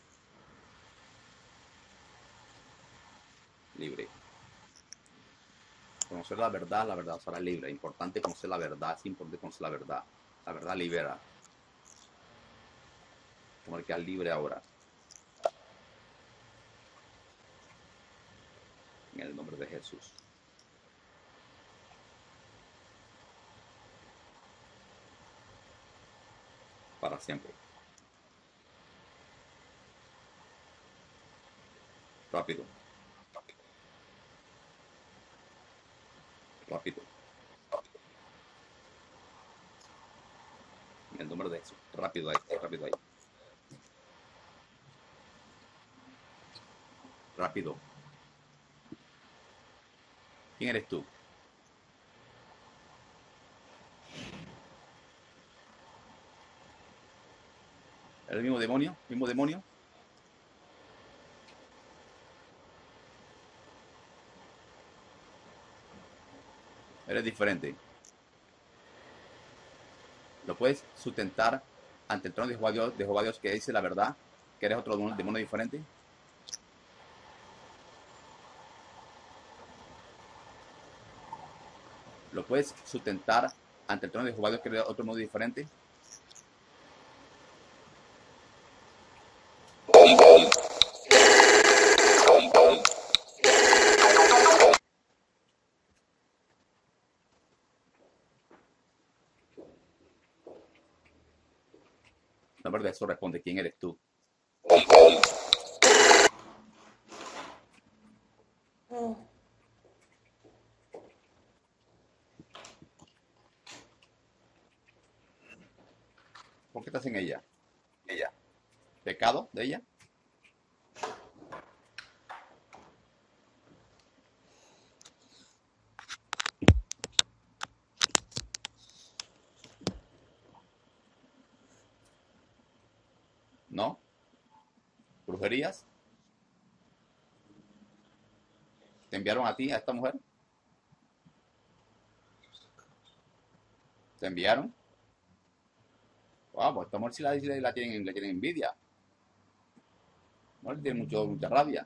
Libre. Conocer la verdad, la verdad será libre. Es importante conocer la verdad, es importante conocer la verdad. La verdad libera. Como el que es libre ahora. En el nombre de Jesús. Para siempre. Rápido. Rápido. En el nombre de Jesús. Rápido ahí. Rápido ahí. Rápido. ¿Quién eres tú? ¿Eres el mismo demonio? ¿Mismo demonio? Eres diferente. ¿Lo puedes sustentar ante el trono de Jehová Dios, de Jehová Dios que dice la verdad? ¿Que eres otro demonio diferente? ¿Lo puedes sustentar ante el trono de Jehová Dios que eres otro modo diferente? En nombre de eso responde, ¿quién eres tú? ¿Por qué estás en ella? Ella. ¿Pecado de ella? ¿No? ¿Brujerías? ¿Te enviaron a ti, a esta mujer? ¿Te enviaron? Wow, pues esta mujer sí la, la, tienen, la tienen envidia. No le tiene mucho, mucha rabia.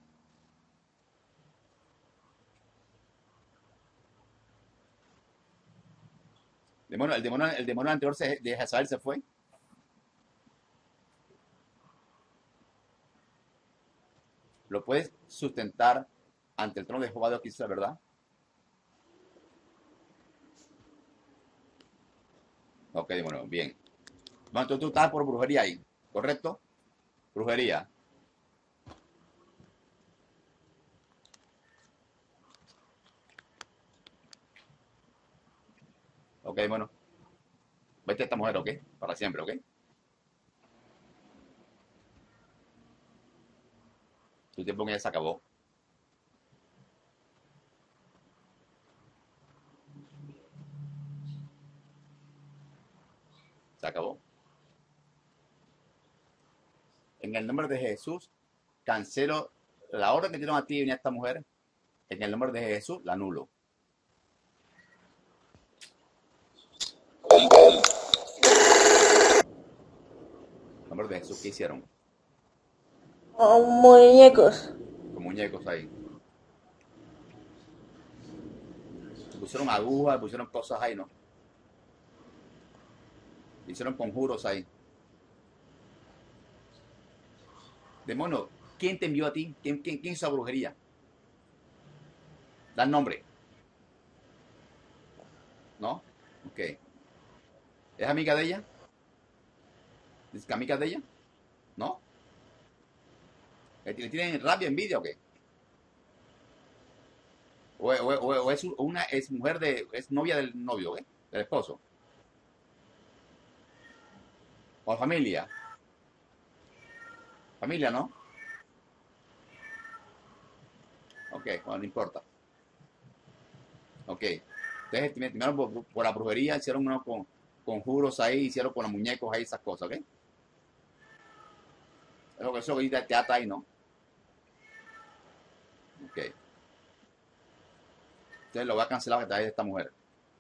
Demonio, el, demonio, el demonio anterior se, de Jezabel se fue. Lo puedes sustentar ante el trono de Jehová Dios que dice la verdad. Ok, bueno, bien. Bueno, entonces tú estás por brujería ahí, ¿correcto? Brujería. Ok, bueno. Vete a esta mujer, ok. Para siempre, ok. Tu tiempo con ella se acabó. Se acabó. En el nombre de Jesús, cancelo la orden que dieron a ti y a esta mujer. En el nombre de Jesús, la anulo. En el nombre de Jesús, ¿qué hicieron? Oh, muñecos. Con muñecos ahí. Se pusieron agujas, pusieron cosas ahí, ¿no? Hicieron conjuros ahí. Demonio, ¿quién te envió a ti? ¿Quién, quién, quién hizo la brujería? Da el nombre. ¿No? Ok. ¿Es amiga de ella? ¿Es amiga de ella? ¿No? ¿Le le tienen rabia, envidia o qué? O, o- o- o es una es mujer de, es novia del novio, ¿eh? Del esposo. O familia. Familia, ¿no? Ok, bueno, no importa. Ok. Entonces, primero por, por la brujería hicieron unos con, conjuros ahí, hicieron con los muñecos ahí, esas cosas, ¿ok? Es lo que eso ahorita te ata ahí, ¿no? Ok. Entonces lo voy a cancelar a través de esta mujer.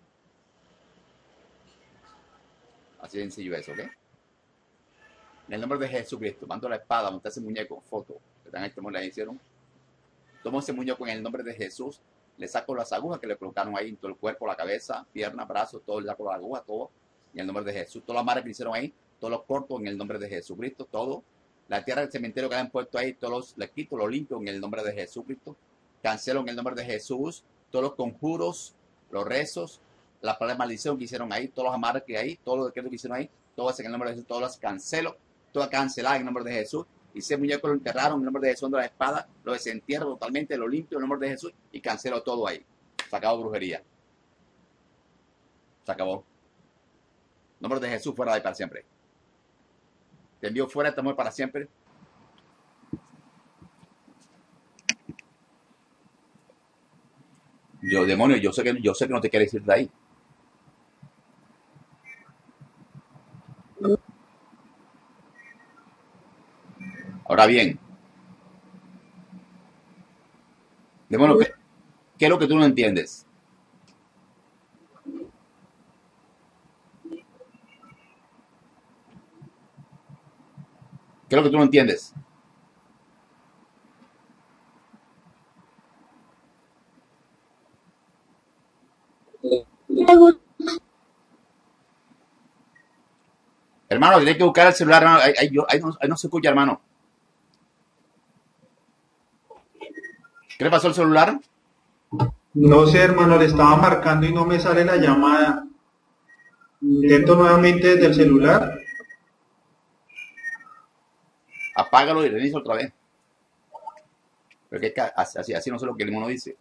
Así de sencillo eso, ¿ok? En el nombre de Jesucristo, mando la espada, monta ese muñeco, foto, que están este le hicieron. Tomo ese muñeco en el nombre de Jesús, le saco las agujas que le colocaron ahí en todo el cuerpo, la cabeza, pierna, brazos, todo, le saco las agujas, todo, en el nombre de Jesús. Todas las maras que le hicieron ahí, todos los cortos en el nombre de Jesucristo, todo. La tierra del cementerio que han puesto ahí, todos los, les quito, lo limpio en el nombre de Jesucristo. Cancelo en el nombre de Jesús todos los conjuros, los rezos, la palabra de maldición que hicieron ahí, todos los amarres que hay, todos los decretos que hicieron ahí, todos en el nombre de Jesús, todos los cancelo, todas canceladas en el nombre de Jesús. Y ese muñeco lo enterraron en el nombre de Jesús de la espada, lo desentierro totalmente, lo limpio en el nombre de Jesús y cancelo todo ahí. Se acabó brujería. Se acabó. En nombre de Jesús, fuera de ahí para siempre. Te envío fuera de este amor para siempre. Yo, demonio, yo sé que, yo sé que no te quieres ir de ahí. Ahora bien, demonio, ¿qué, qué es lo que tú no entiendes? ¿Qué es lo que tú no entiendes? Hermano, tienes que buscar el celular, hermano. Ahí, ahí, yo- ahí no, ahí no se escucha, hermano. ¿Qué le pasó al celular? No sé, hermano, le estaba marcando y no me sale la llamada. Intento nuevamente desde el celular. Apágalo y reinicia otra vez. Porque es que así, así, así no sé lo que el mono dice.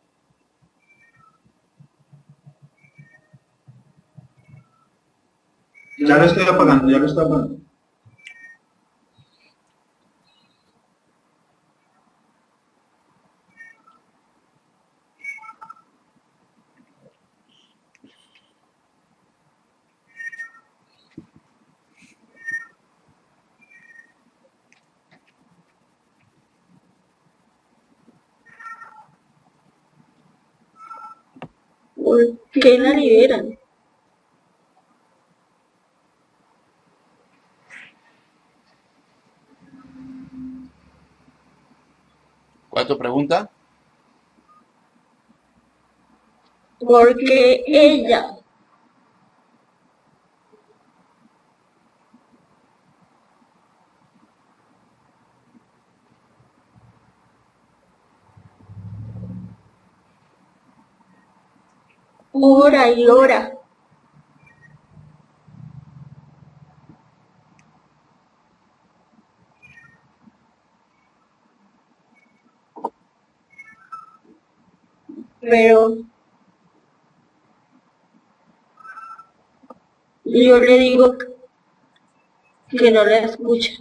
Ya lo estoy apagando, ya lo estoy apagando. ¿Por qué la liberan? ¿Cuál es tu pregunta? Porque ella. Ora y ora. Pero yo le digo que no la escucha.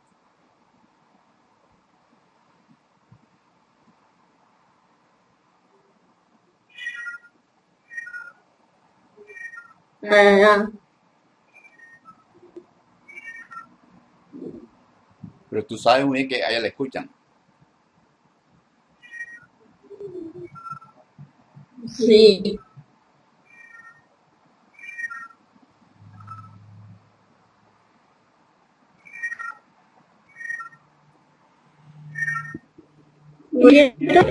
Nada. Pero tú sabes muy bien que a ella le escuchan. Sí. ¿Oyeron?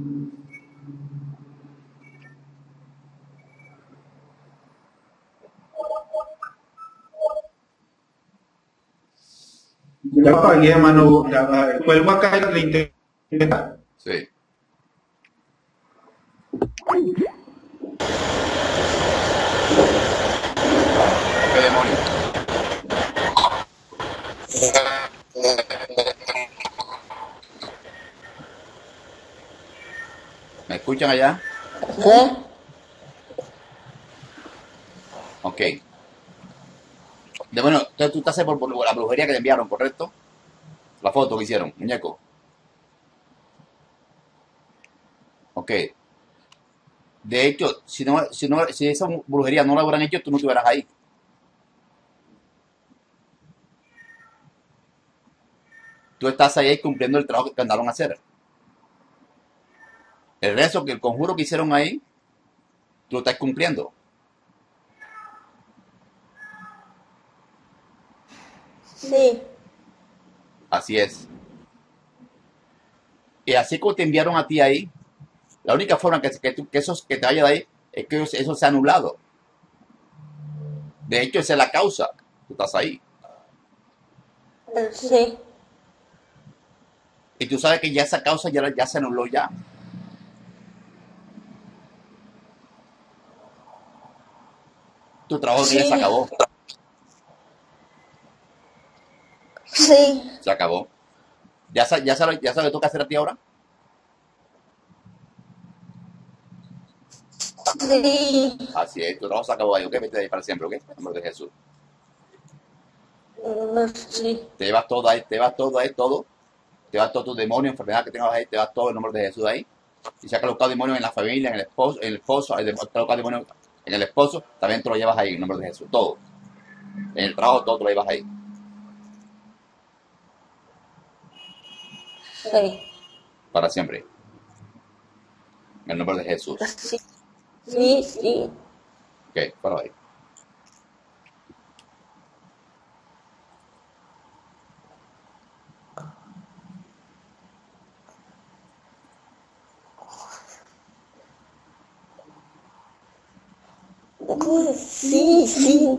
Ya pagué, hermano. Ya, cuelgo acá y le intento. Sí. ¿Qué demonio? ¿Me escuchan allá? ¿Qué? Ok. De, bueno, entonces tú estás por, por la brujería que te enviaron, ¿correcto? La foto que hicieron, muñeco. Ok. De hecho, si no, si no, si esa brujería no la hubieran hecho, tú no estuvieras ahí. Tú estás ahí cumpliendo el trabajo que te mandaron a hacer. El rezo, que el conjuro que hicieron ahí, tú lo estás cumpliendo. Sí. Así es. Y así como te enviaron a ti ahí, la única forma que, que, tú- que esos que te vaya de ahí es que eso, eso se ha anulado. De hecho, esa es la causa. Tú estás ahí. Sí. Y tú sabes que ya esa causa ya, ya se anuló ya. Tu trabajo que ya se Sí. acabó. Sí. Se acabó. ¿Ya, sa- ya sabes ya sabe lo que toca hacer a ti ahora? Sí. Así es. Tu trabajo se acabó ahí. ¿Ok? Vete de ahí para siempre. ¿Ok? En nombre de Jesús. Sí. Te llevas todo ahí. Te llevas todo ahí. Todo. Te vas todo tu demonio, enfermedad que tengas ahí. Te vas todo en nombre de Jesús ahí. Y si has colocado demonios en la familia, en el esposo, en el esposo, has colocado demonios en el esposo, también te lo llevas ahí en nombre de Jesús. Todo. En el trabajo, todo te lo llevas ahí. Sí. Para siempre. En el nombre de Jesús. Sí. Sí. Sí. Ok, para ahí. Sí. Sí.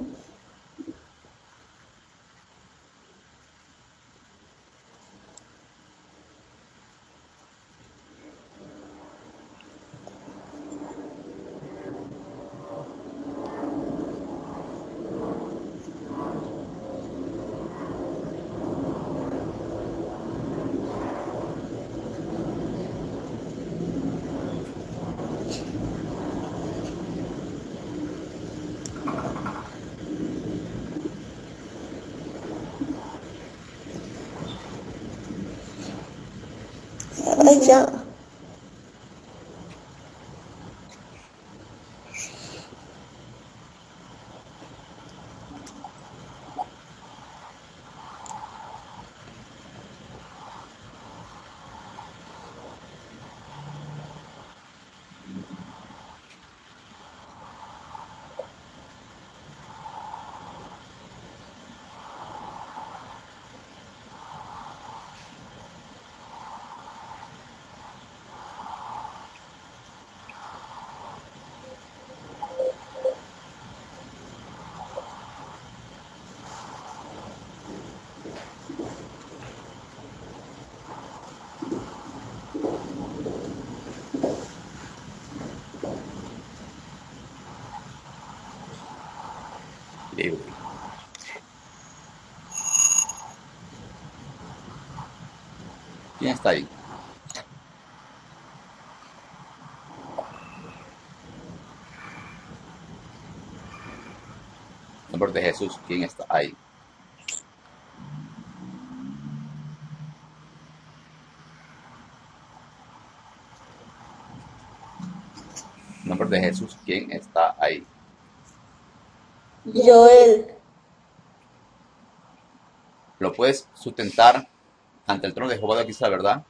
Ay, ya. Libre. ¿Quién está ahí? En nombre de Jesús, ¿quién está ahí? En nombre de Jesús, ¿quién está ahí? Joel, ¿Lo puedes sustentar ante el trono de Jehová de aquí, la verdad?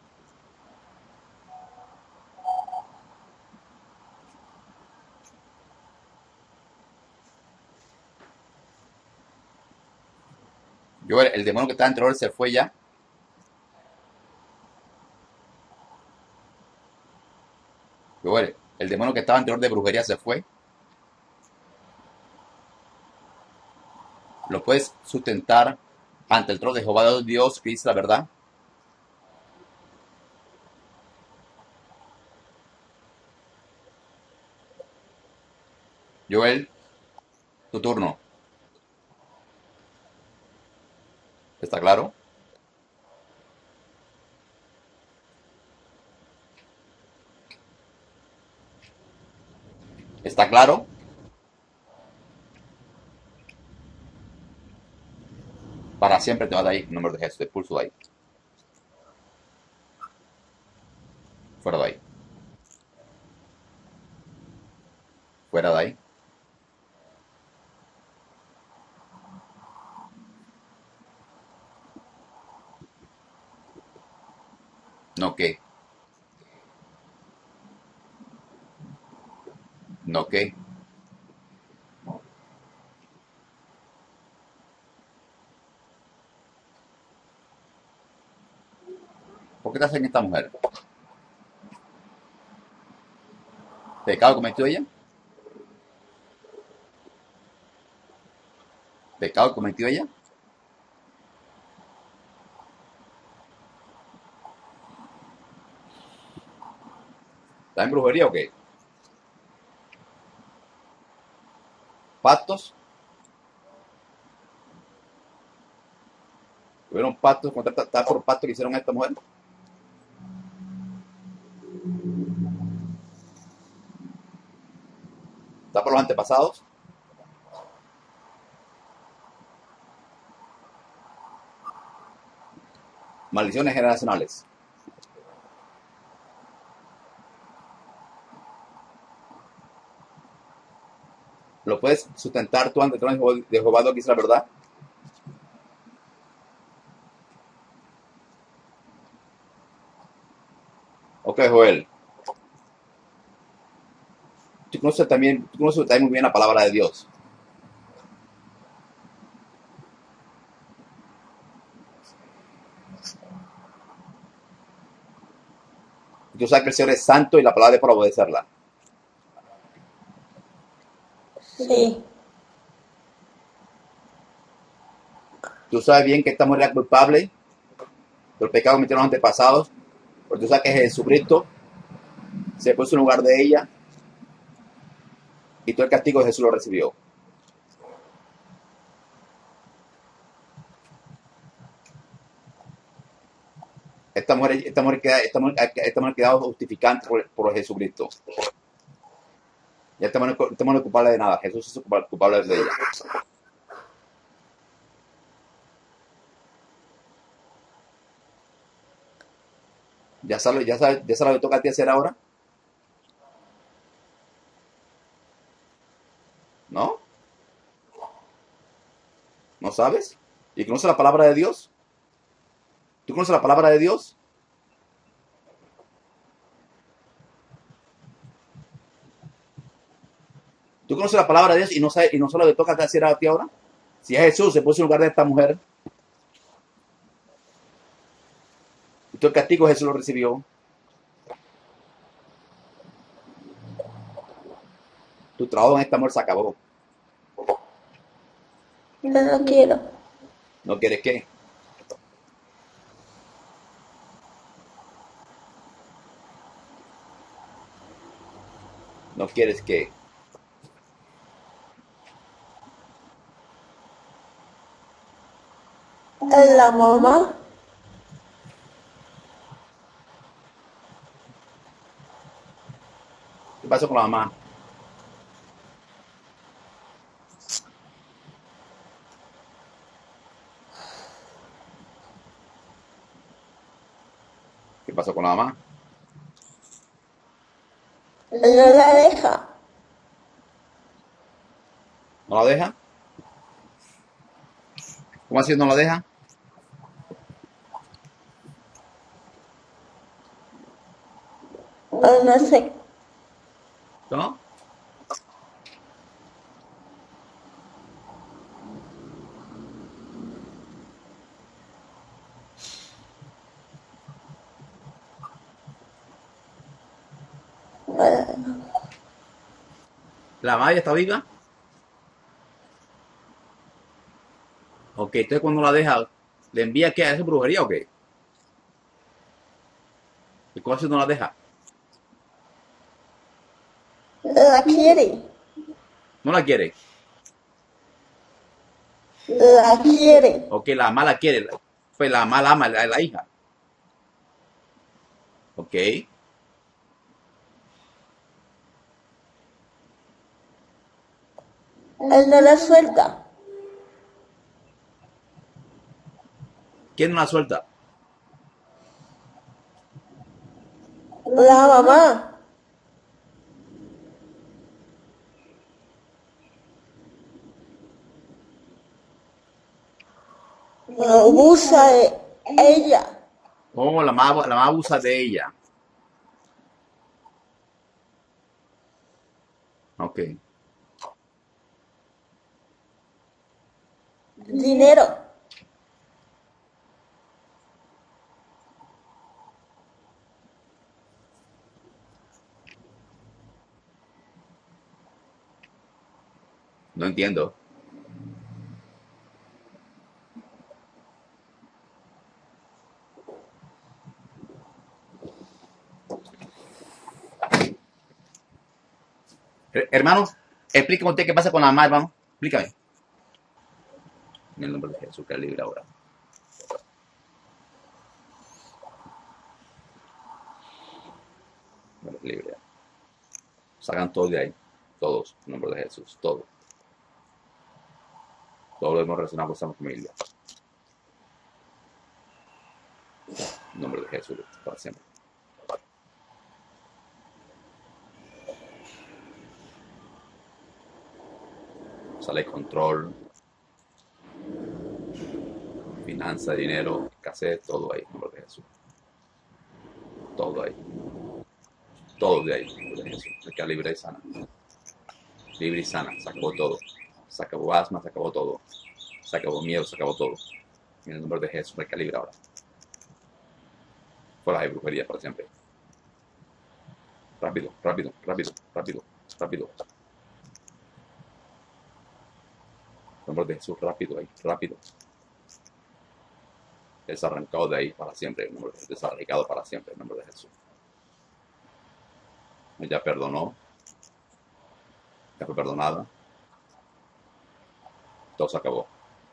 Yo, el demonio que está entre él se fue ya. Yo, el, el demonio que estaba anterior de brujería se fue. Lo puedes sustentar ante el trono de Jehová de Dios que dice la verdad. Joel, tu turno. ¿Está claro? ¿Está claro? Para siempre te vas de ahí, en nombre de Jesús, te expulso de ahí. Fuera de ahí. Fuera de ahí. No que. No que. ¿Por qué te hacen esta mujer? ¿Pecado cometió ella? ¿Pecado cometió ella? ¿Está en brujería o qué? ¿Pactos? ¿Tuvieron pactos? ¿Está por pacto que hicieron a esta mujer? ¿Está por los antepasados? Maldiciones generacionales. ¿Lo puedes sustentar tú ante el trono de Jehová de Israel, la verdad? Ok, Joel. Tú conoces también, tú conoces también muy bien la palabra de Dios. Tú sabes que el Señor es santo y la palabra es para obedecerla. sí, Tú sabes bien que esta mujer era culpable de los pecados que cometieron los antepasados, porque tú sabes que Jesucristo se puso en lugar de ella y todo el castigo de Jesús lo recibió. Esta mujer, esta mujer, queda, esta mujer, esta mujer quedado justificante por, por Jesucristo. Y esta mujer, esta mujer no es culpable de nada. Jesús es culpable de ella. ¿Ya sabes, ya sabes, ya sabes lo que toca a ti hacer ahora? ¿No? ¿No sabes? ¿Y conoces la palabra de Dios? ¿Tú conoces la palabra de Dios? ¿Tú conoces la palabra de Dios y no sabes, y no sabes lo que toca hacer a ti ahora? Si es Jesús, se puso en lugar de esta mujer. Y todo el castigo Jesús lo recibió. Tu trabajo en esta mujer se acabó. yo no quiero. ¿No quieres qué? ¿No quieres qué? La mamá. ¿Qué pasó con la mamá? ¿Qué pasó con la mamá? No la deja. ¿No la deja? ¿Cómo así no la deja? No sé. ¿No? ¿La mamá ya está viva? Ok, entonces cuando la deja, ¿le envía qué? ¿A esa brujería o qué? ¿Y cómo así no la deja? La quiere. ¿No la quiere? La quiere. Ok, la mamá la quiere. Pues la mamá la ama, la, la hija. Ok. Él no la suelta. ¿Quién no la suelta? La mamá. Abusa de ella. Oh, la mamá, la mamá abusa de ella. Ok. Dinero. No entiendo. Her- Hermano, explícame usted qué pasa con la mamá, hermano. Explícame. En el nombre de Jesús, que es libre ahora. Eres libre. Salgan todos de ahí. Todos. En el nombre de Jesús. Todos. Todos lo hemos relacionado con esa familia. En el nombre de Jesús. Para siempre. Sale control. Finanza, dinero, escasez, todo ahí. En el nombre de Jesús. Todo ahí. Todo de ahí. En el nombre de Jesús. Se queda libre y sana. Libre y sana. Se acabó todo. Se acabó asma, se acabó todo. Se acabó miedo, se acabó todo. En el nombre de Jesús, me queda libre ahora. Fuera de brujería para siempre. Rápido, rápido, rápido, rápido, rápido. En el nombre de Jesús, rápido ahí, rápido. Desarrancado de ahí para siempre. En el nombre de Jesús, desarraigado para siempre. En el nombre de Jesús. Ella perdonó. Ya fue perdonada. Todo se acabó.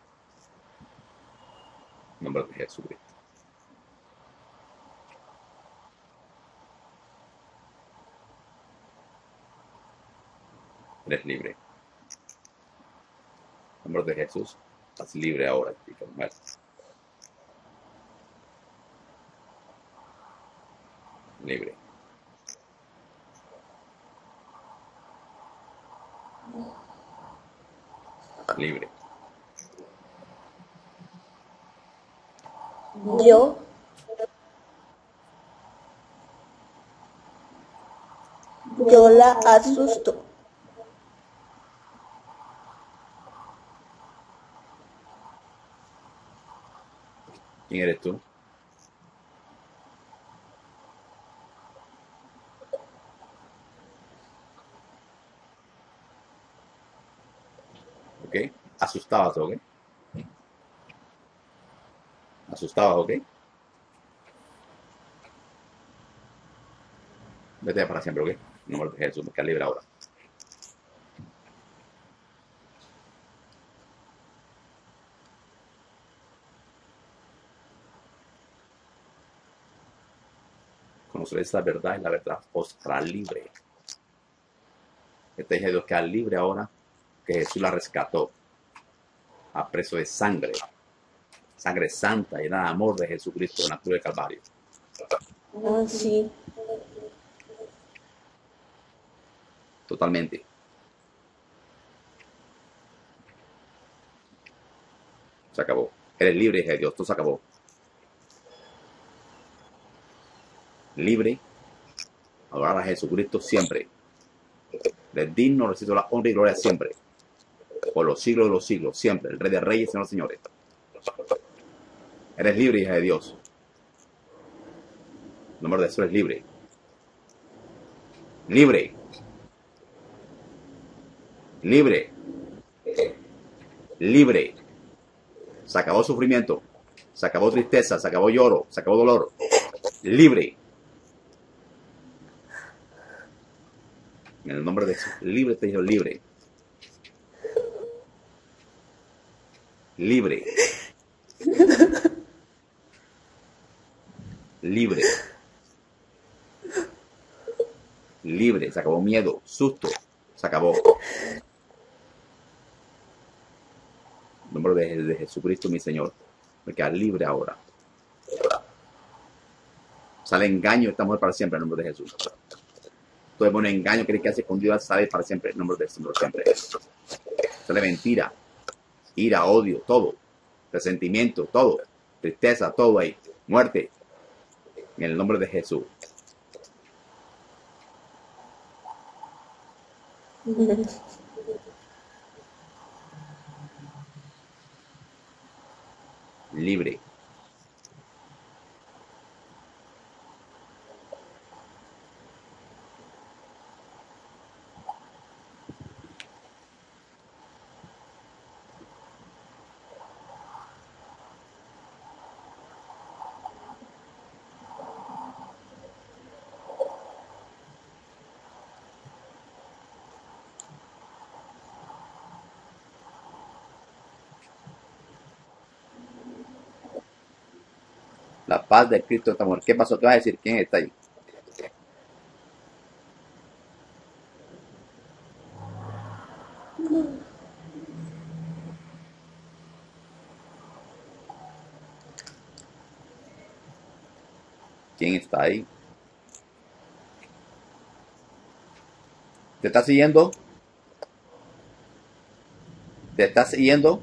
En el nombre de Jesucristo. Eres libre. En el nombre de Jesús, estás libre ahora, chica mujer. Libre. Libre. Yo. Yo la asusto. ¿Quién eres tú? ¿Ok? Asustabas, ¿ok? Asustabas, ¿ok? Vete para siempre, ¿ok? En el nombre de Jesús, me queda libre ahora. Conoceréis la verdad y la verdad os hará libre. Esta hija de Dios queda libre ahora que Jesús la rescató a precio de sangre. Sangre santa y nada amor de Jesucristo en la cruz de Calvario. Ah, sí. Totalmente. Se acabó. Eres libre, hija de Dios. Todo se acabó. Libre. Adorar a Jesucristo siempre. Del digno recibo la honra y gloria siempre. Por los siglos de los siglos. Siempre. El Rey de Reyes, Señor de Señores. Eres libre, hija de Dios. El nombre de Jesús es libre. Libre. Libre. Libre. Se acabó sufrimiento. Se acabó tristeza. Se acabó lloro. Se acabó dolor. Libre. En el nombre de Jesús. Libre te dijo libre. Libre. Libre. Libre. Se acabó miedo. Susto. Se acabó. En nombre de, de Jesucristo, mi Señor. Me queda libre ahora. Sale engaño esta mujer para siempre en el nombre de Jesús. Todo buen engaño que que hace con Dios sale para siempre en el nombre de Jesús. Siempre. Sale mentira, ira, odio, todo. Resentimiento, todo. Tristeza, todo ahí. Muerte. En el nombre de Jesús. Libre. La paz de Cristo, esta mujer. ¿Qué pasó? ¿Qué vas a decir? ¿Quién está ahí? ¿Quién está ahí? ¿Te está siguiendo? ¿Te está siguiendo?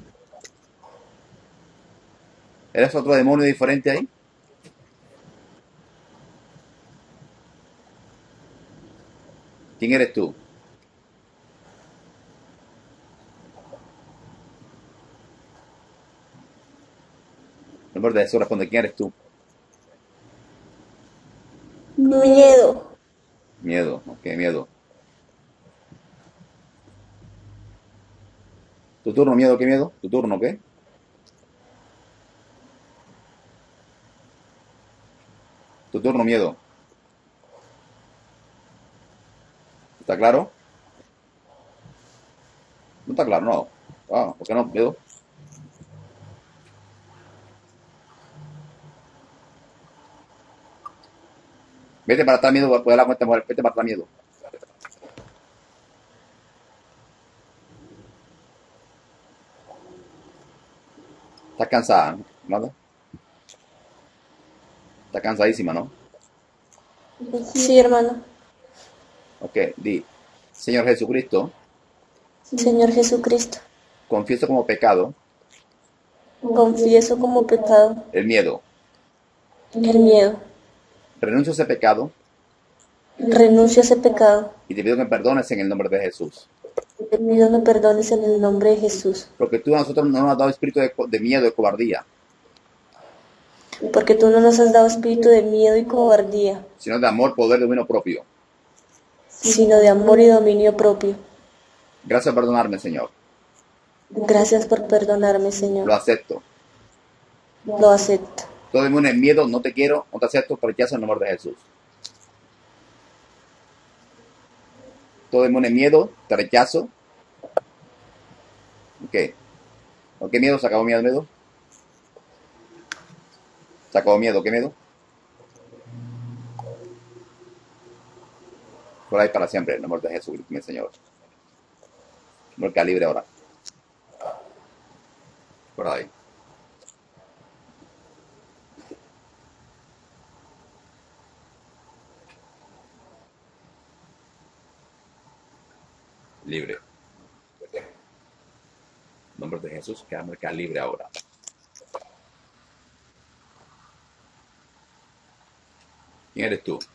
¿Eres otro demonio diferente ahí? ¿Quién eres tú? En nombre de Jesús responde, ¿quién eres tú? Miedo. Miedo, ok, miedo. ¿Tu turno, miedo? ¿Qué miedo? ¿Tu turno, qué? ¿Tu turno, miedo? ¿Está claro? No está claro, no. Ah, ¿por qué no, miedo? Vete para atrás, miedo, puede la cuenta, mujer. Vete para atrás, miedo. Estás cansada, ¿no? Estás cansadísima, ¿no? Sí, hermano. Ok, di. Señor Jesucristo, Señor Jesucristo, confieso como pecado confieso como pecado el miedo. el miedo. Renuncio a ese pecado Renuncio a ese pecado. y te pido que me perdones en el nombre de Jesús. Te pido me perdones en el nombre de Jesús. Porque tú a nosotros no nos has dado espíritu de, de miedo, de cobardía, Porque tú no nos has dado espíritu de miedo y cobardía, sino de amor, poder y dominio propio. sino de amor y dominio propio. Gracias por perdonarme, Señor. Gracias por perdonarme, Lo Señor. acepto. Lo acepto. Todo demonio en miedo, no te quiero, no te acepto, te rechazo en el nombre de Jesús. Todo demonio en miedo, te rechazo. Ok. ¿O qué miedo? ¿Se acabó miedo, miedo? ¿Se acabó miedo? ¿Qué miedo? por ahí para siempre, en el nombre de Jesucristo, mi Señor. No queda libre ahora. Por ahí. Libre. En nombre de Jesús, queda marcada libre ahora. ¿Quién eres tú?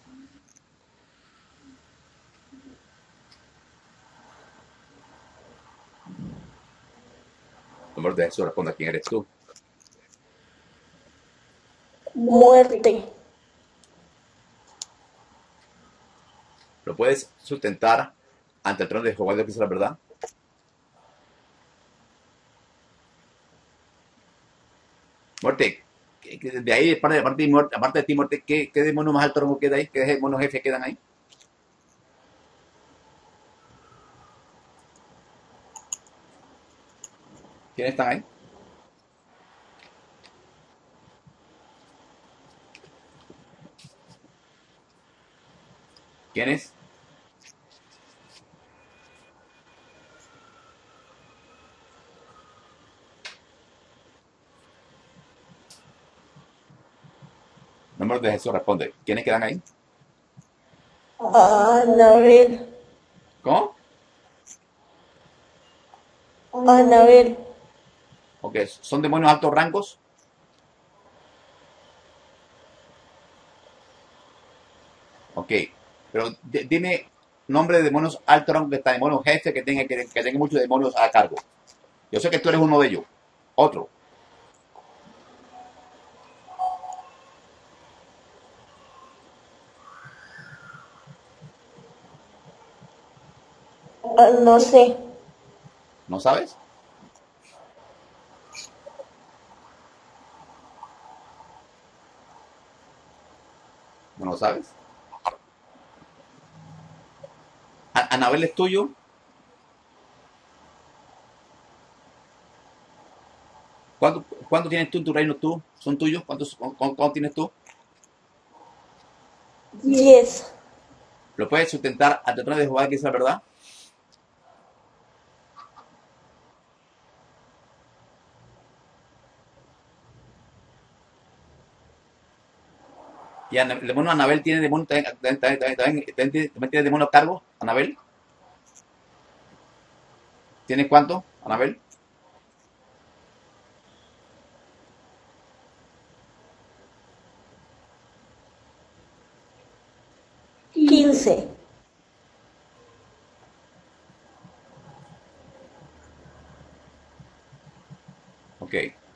En nombre de Jesús, responda quién eres tú. Muerte. ¿Lo puedes sustentar ante el trono de Jehová Dios que es la verdad? Muerte, de ahí, aparte de, aparte de, muerte, aparte de ti, muerte, ¿qué, qué demonio más alto queda ahí? ¿Qué demonios jefes quedan ahí? ¿Quiénes están ahí? ¿Quiénes? En nombre de Jesús responde. ¿Quiénes quedan ahí? Anabel. ¿Cómo? Anabel. Ok, ¿son demonios altos rangos? Ok, pero d- dime nombre de demonios altos rangos que están, demonios jefes que tengan que, que tengan muchos demonios a cargo. Yo sé que tú eres uno de ellos. Otro. Ah, no sé. ¿No sabes? ¿No lo sabes? A- ¿Anabel es tuyo? ¿Cuánto, cuánto tienes tú en tu reino tú? ¿Son tuyos? ¿Cuántos, cu- cu- cuánto tienes tú? Diez. ¿Lo puedes sustentar ante el trono de Jehová que es la verdad? ¿Y Ana- el demonio Anabel tiene demonio, también, también- también- también- también- también tiene demonio a cargo? ¿Anabel? ¿Tiene cuánto, Anabel? Quince. Ok.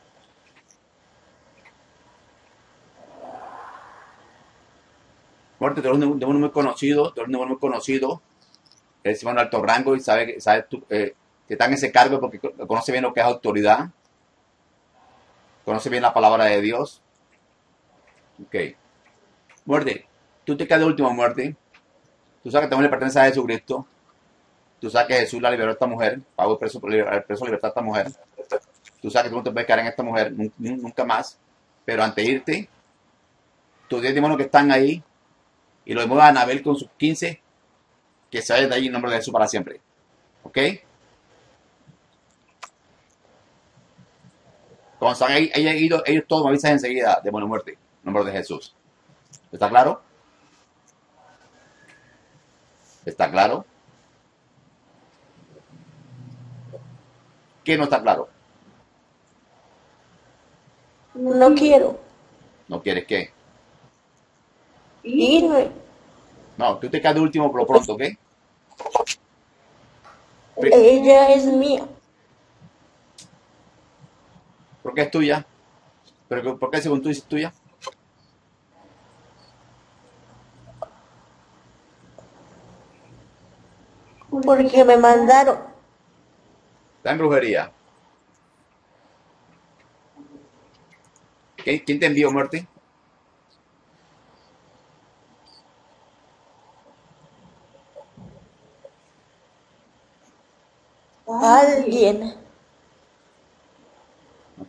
Muerte, tú eres un demonio muy conocido, tú eres un demonio muy conocido, eres demonio de alto rango y sabe, que- sabe tú, eh, que está en ese cargo porque co- conoce bien lo que es autoridad, conoce bien la palabra de Dios. Ok. Muerte, tú te quedas de última muerte, tú sabes que también le pertenece a Jesucristo, tú sabes que Jesús la liberó a esta mujer, pagó el precio, el precio de libertad a esta mujer, tú sabes que tú no te puedes quedar en esta mujer nun- nun- nunca más, pero antes de irte, tus diez demonios que están ahí y los demonios de Anabel con sus quince, que se vayan de ahí en nombre de Jesús para siempre. ¿Ok? Cuando están ahí, ahí, ellos, ellos todos me avisan enseguida, demonio muerte, en nombre de Jesús. ¿Está claro? ¿Está claro? ¿Qué no está claro? No quiero ¿No quieres qué? irme. No, tú te quedas de último por lo pronto, ¿ok? Ella es mía. ¿Por qué es tuya? ¿Pero por qué según tú dices tuya? Porque me mandaron. Está en brujería. ¿Quién, quién te envió muerte? Alguien. Ok.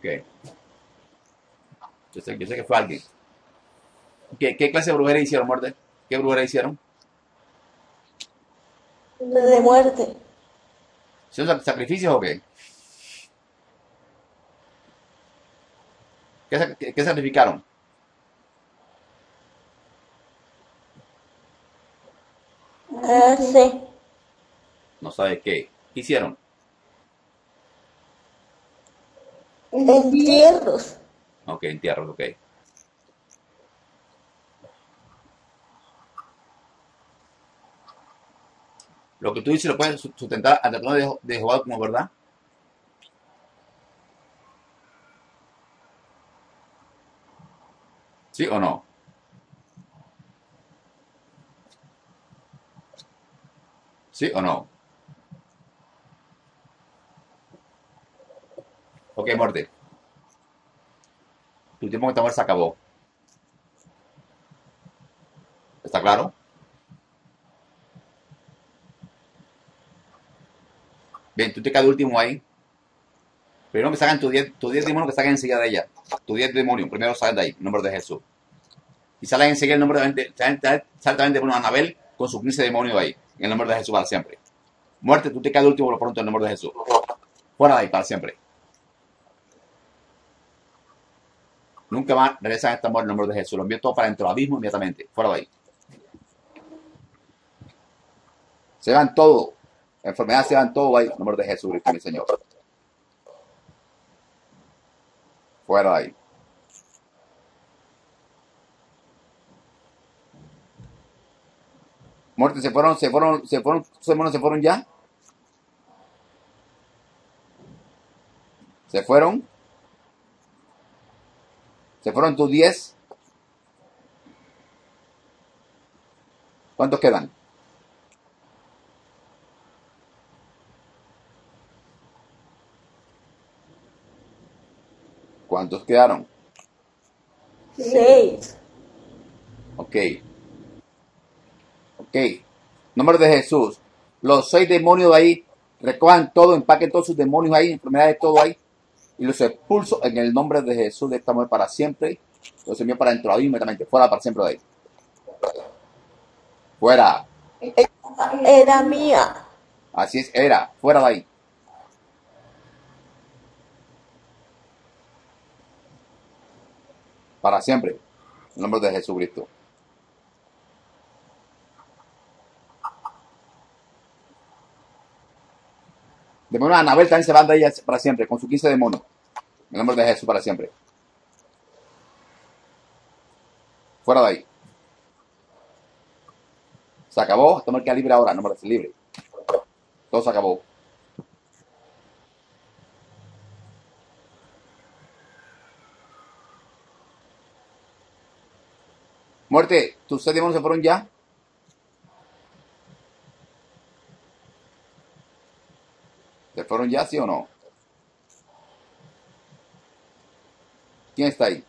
Yo sé, yo sé que fue alguien. ¿Qué, qué clase de brujería hicieron, muerte? ¿Qué brujería hicieron? de muerte, ¿Son sac- sacrificios o qué? ¿Qué, sac- qué- qué sacrificaron? ah, sí, No sabe qué. ¿Qué hicieron? entierros, Ok, entierro, ok. Lo que tú dices lo puedes su- sustentar ante el trono de, Je- de Jehová como verdad. ¿Sí o no? ¿Sí o no? Ok, muerte. Tu tiempo en esta muerte se acabó. ¿Está claro? Bien, tú te quedas de último ahí. Primero que sacan tus diez tus diez demonios que saquen enseguida de ella. Tus diez demonios, primero salen de ahí, en nombre de Jesús. Y salen enseguida el nombre de, salen, salen también de Anabel con sus quince demonios ahí, en el nombre de Jesús para siempre. Muerte, tú te quedas de último por lo pronto en el nombre de Jesús. Fuera de ahí para siempre. Nunca más regresan a esta muerte en el nombre de Jesús. Lo envío todo para dentro del abismo inmediatamente. Fuera de ahí. Se van todo. La enfermedad se van todo ahí en el nombre de Jesús, mi Señor. Fuera de ahí. Muerte, se fueron, se fueron, se fueron, sus hermanos se fueron ya. Se fueron. Se fueron tus diez. ¿Cuántos quedan? ¿Cuántos quedaron? seis, Ok. Ok. Nombre de Jesús. Los seis demonios de ahí, recojan todo, empaquen todos sus demonios ahí, enfermedades, todo ahí. Y los expulso en el nombre de Jesús de esta mujer para siempre. Los envío para dentro de ahí inmediatamente. Fuera para siempre de ahí. Fuera. era mía, Así es, era. Fuera de ahí. Para siempre. En el nombre de Jesucristo. Demonios de Anabel también se van de ahí para siempre, con sus quince demonios. En el nombre de Jesús para siempre. Fuera de ahí. Se acabó. Esta mujer queda libre ahora. No me parece libre. Todo se acabó. Muerte, ¿tus seis demonios se fueron ya? ¿Se fueron ya, sí o no? ¿Quién está ahí?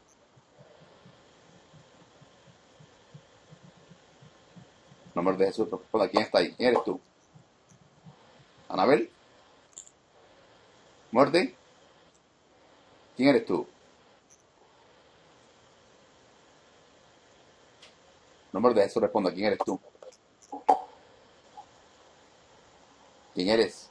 En nombre de Jesús, ¿quién está ahí? ¿Quién eres tú? ¿Anabel? ¿Muerte? ¿Quién eres tú? En nombre de Jesús responda, ¿quién eres tú? ¿Quién eres?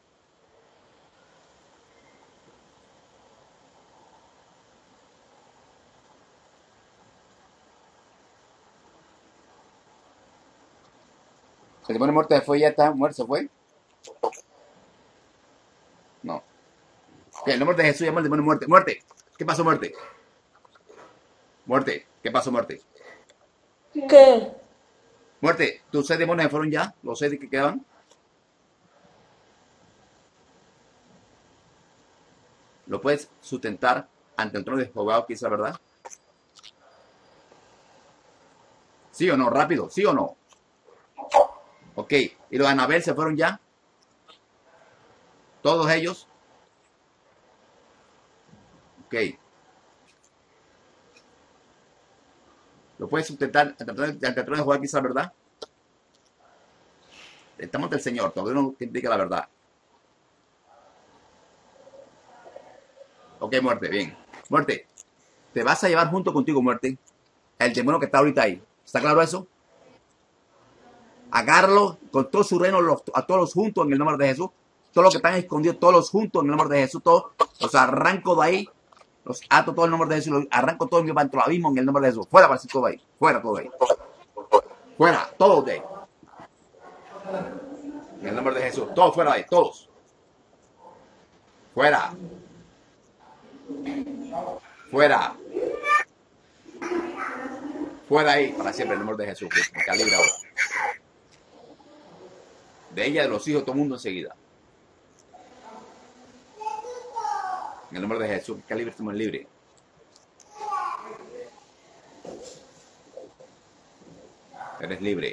¿El demonio muerte se fue? ¿Ya está muerto? ¿Se fue? No. Ok, en nombre de Jesús llama al demonio muerte. ¡Muerte! ¿Qué pasó, muerte? Muerte. ¿Qué pasó, muerte? ¿qué? Muerte, ¿tus seis demonios se fueron ya? ¿Los seis que quedaban? ¿Lo puedes sustentar ante el trono de Jehová que es la verdad? ¿Sí o no? Rápido, ¿sí o no? Ok, ¿y los de Anabel se fueron ya? ¿Todos ellos? Ok. ¿Lo puedes sustentar ante el trono ante el trono de Jehová que es la verdad? Estamos ante el Señor, todavía no indica la verdad. Ok, muerte, bien. Muerte, te vas a llevar junto contigo, muerte, el demonio que está ahorita ahí. ¿Está claro eso? Agárralos con todo su reino, los, a todos juntos en el nombre de Jesús. Todos los que están escondidos, todos juntos en el nombre de Jesús. Todos los arranco de ahí. Los ato todo en el nombre de Jesús. Los arranco todo en mi pantalón abismo en el nombre de Jesús. Fuera, para todo ahí. Fuera, todo ahí. Fuera, todos de ahí. En el nombre de Jesús. Todos fuera de ahí. Todos. Fuera. Fuera. Fuera ahí para siempre en el nombre de Jesús. Me calibra ahora. De ella, de los hijos, todo el mundo enseguida. En el nombre de Jesús, que libre, estamos libres. Eres libre. En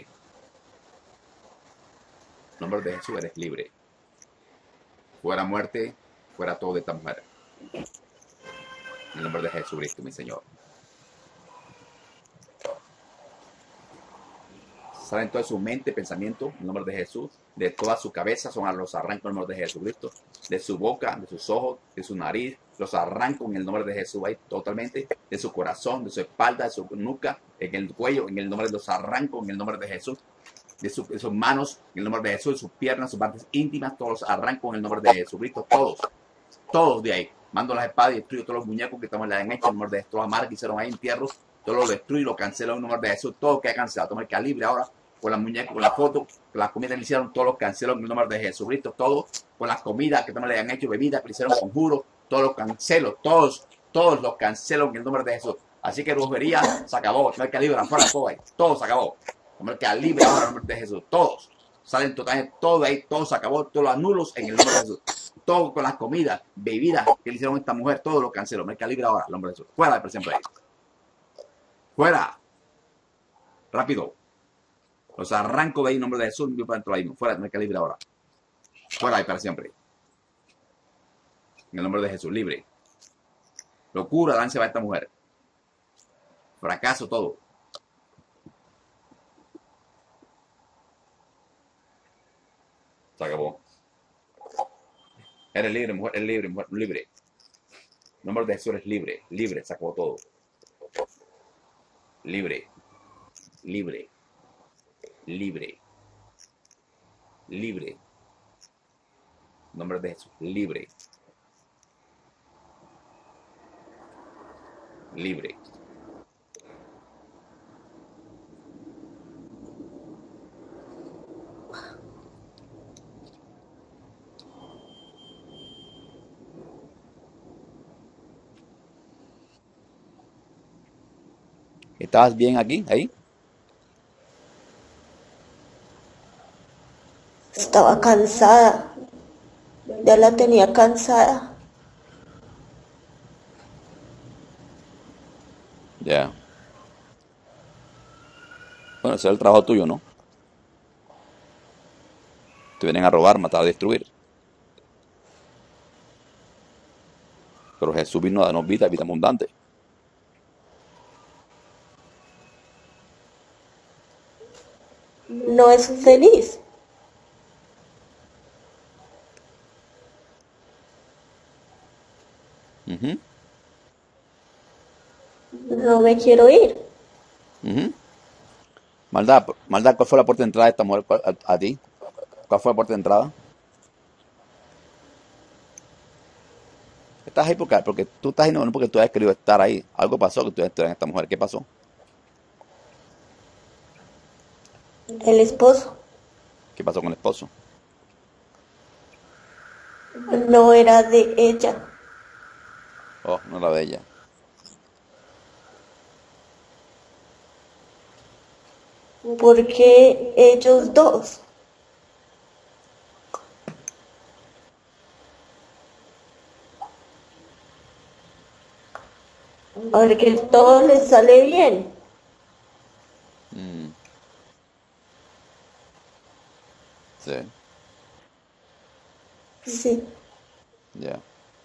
el nombre de Jesús, eres libre. Fuera muerte, fuera todo de esta mujer. En el nombre de Jesucristo, mi Señor. Salen toda su mente, pensamiento, en el nombre de Jesús. De toda su cabeza, son a los arranco en el nombre de Jesucristo. De su boca, de sus ojos, de su nariz, los arranco en el nombre de Jesús ahí totalmente. De su corazón, de su espalda, de su nuca, en el cuello, en el nombre de los arranco en el nombre de Jesús. De, su, de sus manos, en el nombre de Jesús, de sus piernas, sus partes íntimas, todos los arranco en el nombre de Jesucristo. Todos, todos de ahí. Mando las espadas y destruyo todos los muñecos que estamos le han hecho en el nombre de Jesús. Todas las marcas que hicieron ahí entierros, todo lo destruyo y lo cancelo en el nombre de Jesús. Todo que ha cancelado, toma el calibre ahora. Con las muñecas, con la foto, con las comidas que le hicieron, todos los canceló en el nombre de Jesucristo, todos, con las comidas que también le han hecho, bebidas que le hicieron conjuros, todos los cancelo, todos, todos los cancelo en el nombre de Jesús. Así que brujería se acabó, no hay que librar, fuera todo ahí, todo se acabó. No hay que librar ahora en el nombre de Jesús, todos, salen totalmente, todo ahí, todo se acabó, todos los anulos en el nombre de Jesús. Todo con las comidas, bebidas que le hicieron a esta mujer, todo lo canceló, no hay que librar ahora en el nombre de Jesús. Fuera de siempre ahí. Fuera. Rápido. Los arranco de ahí en nombre de Jesús, mi para dentro de ahí. Fuera, no hay que libre ahora. Fuera ahí para siempre. En el nombre de Jesús, libre. Locura, danse va a esta mujer. Fracaso, todo. Se acabó. Eres libre, mujer, eres libre, mujer, libre. En el nombre de Jesús eres libre, libre, se acabó todo. Libre, libre. Libre, libre, en nombre de Jesús, libre, libre. ¿Estabas bien aquí, ahí? Estaba cansada. Ya la tenía cansada. Ya. Bueno, ese es el trabajo tuyo, ¿no? Te vienen a robar, matar, destruir. Pero Jesús vino a darnos vida, vida abundante. No es feliz. Uh-huh. No me quiero ir. Uh-huh. Maldad, maldad, ¿cuál fue la puerta de entrada de esta mujer a, a ti? ¿Cuál fue la puerta de entrada? Estás ahí porque, porque tú estás ahí no, no porque tú hayas querido estar ahí. Algo pasó que tú hayas estado en esta mujer. ¿Qué pasó? El esposo ¿Qué pasó con el esposo? no era de ella. Oh, no era de ella. Porque ellos dos porque todo les sale bien. Mm. Sí, Sí, ya.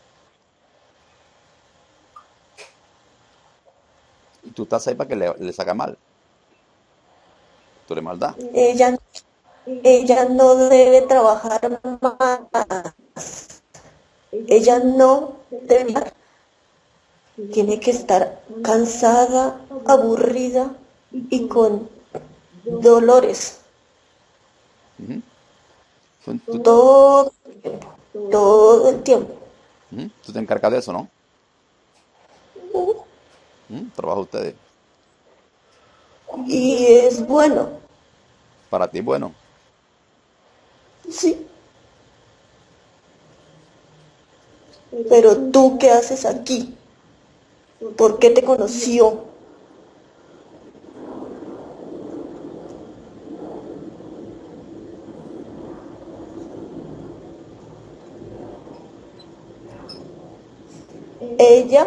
Y tú estás ahí para que le, le saca mal. Tú eres maldad. ella, ella no debe trabajar más. Ella no debe. Tiene que estar cansada, aburrida y con dolores. Ujú. Tú, tú- Todo el tiempo. Todo el tiempo. ujú, tú te encargas de eso, ¿no? Ujú, trabajo ustedes. Y es bueno. Para ti, bueno. Sí. Pero tú, ¿qué haces aquí? ¿Por qué te conoció? Ella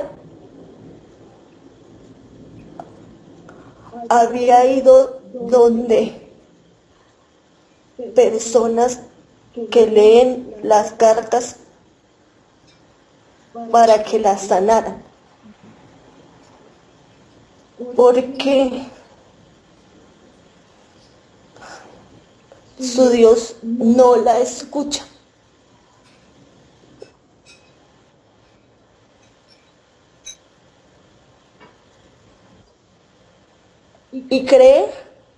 había ido donde personas que leen las cartas para que las sanaran. Porque su Dios no la escucha. Y cree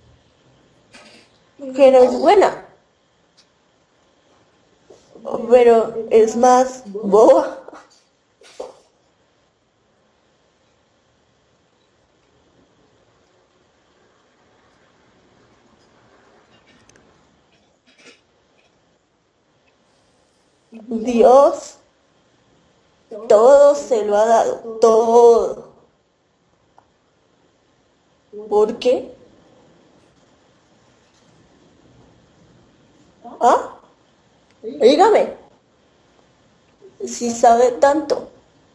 que no es buena. Pero es más boba. Dios todo se lo ha dado, todo. ¿Por qué? ¿Ah? Dígame, si sabe tanto.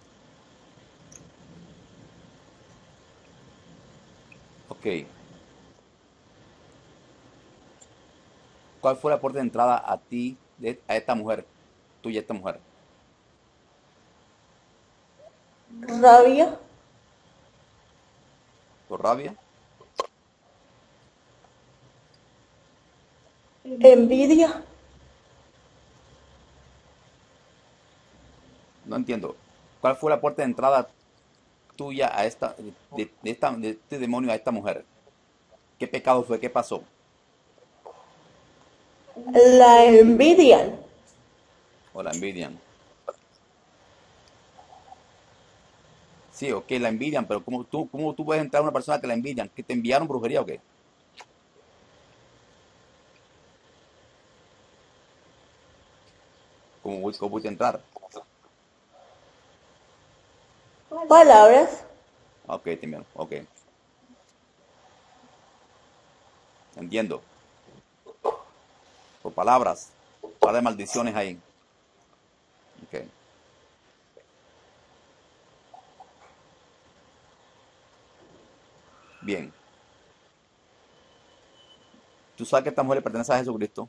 Ok. ¿Cuál fue la puerta de entrada a ti, de, a esta mujer? Tuya, esta mujer. Rabia, ¿Por rabia? envidia, No entiendo. ¿Cuál fue la puerta de entrada tuya a esta, de, de- de esta, de este demonio a esta mujer? ¿Qué pecado fue? ¿Qué pasó? la envidian. ¿O la envidian? Sí, ok, la envidian, pero ¿cómo tú, cómo tú puedes entrar a una persona que la envidian? ¿Que te enviaron brujería o qué? ¿Cómo voy, cómo voy a entrar? Palabras, Ok, te enviaron, ok. Entiendo. Por palabras. Par de maldiciones ahí. Ok. Bien. Tú sabes que esta mujer le pertenece a Jesucristo.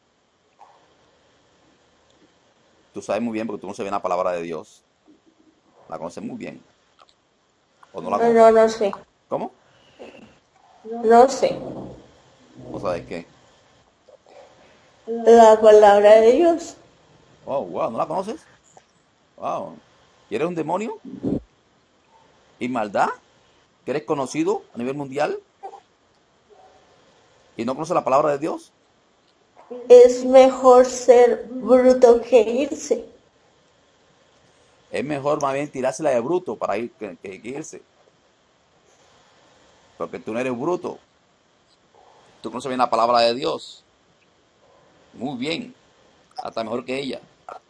Tú sabes muy bien porque tú no sabes la palabra de Dios. La conoces muy bien. ¿O no la no, conoces? no sé, ¿Cómo? no sé. ¿O sabes qué? La palabra de Dios. Oh, wow, ¿no la conoces? Wow. ¿Y eres un demonio? ¿Y maldad? ¿Que eres conocido a nivel mundial? ¿Y no conoces la palabra de Dios? Es mejor ser bruto que irse. Es mejor más bien tirársela de bruto para ir que, que- que irse. Porque tú no eres bruto. Tú conoces bien la palabra de Dios. Muy bien. Hasta mejor que ella.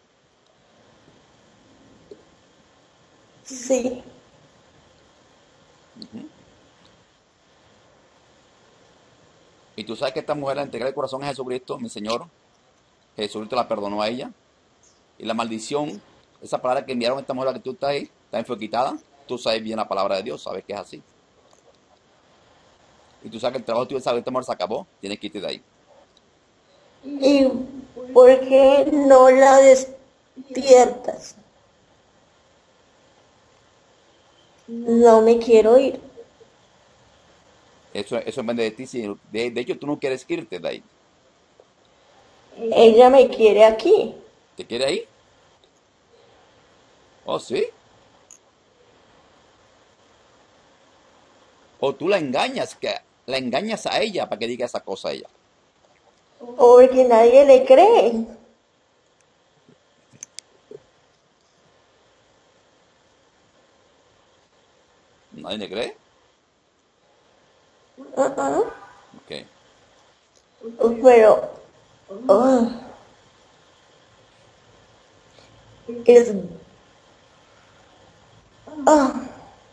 Sí, Y tú sabes que esta mujer le entrega el corazón a Jesucristo, mi Señor. Jesucristo la perdonó a ella. Y la maldición, esa palabra que enviaron a esta mujer a la que tú estás ahí, también fue quitada. Tú sabes bien la palabra de Dios, sabes que es así. Y tú sabes que el trabajo tuyo de saber que esta mujer se acabó, tienes que irte de ahí. ¿y por qué no la despiertas? No me quiero ir. Eso, eso depende de ti. Si, de, de hecho, tú no quieres irte de ahí. Ella me quiere aquí. ¿Te quiere ahí? Oh, sí. O tú la engañas, que la engañas a ella para que diga esa cosa a ella. Porque nadie le cree. ¿Nadie le cree? Uh-uh. Ok. Pero ah, es ah,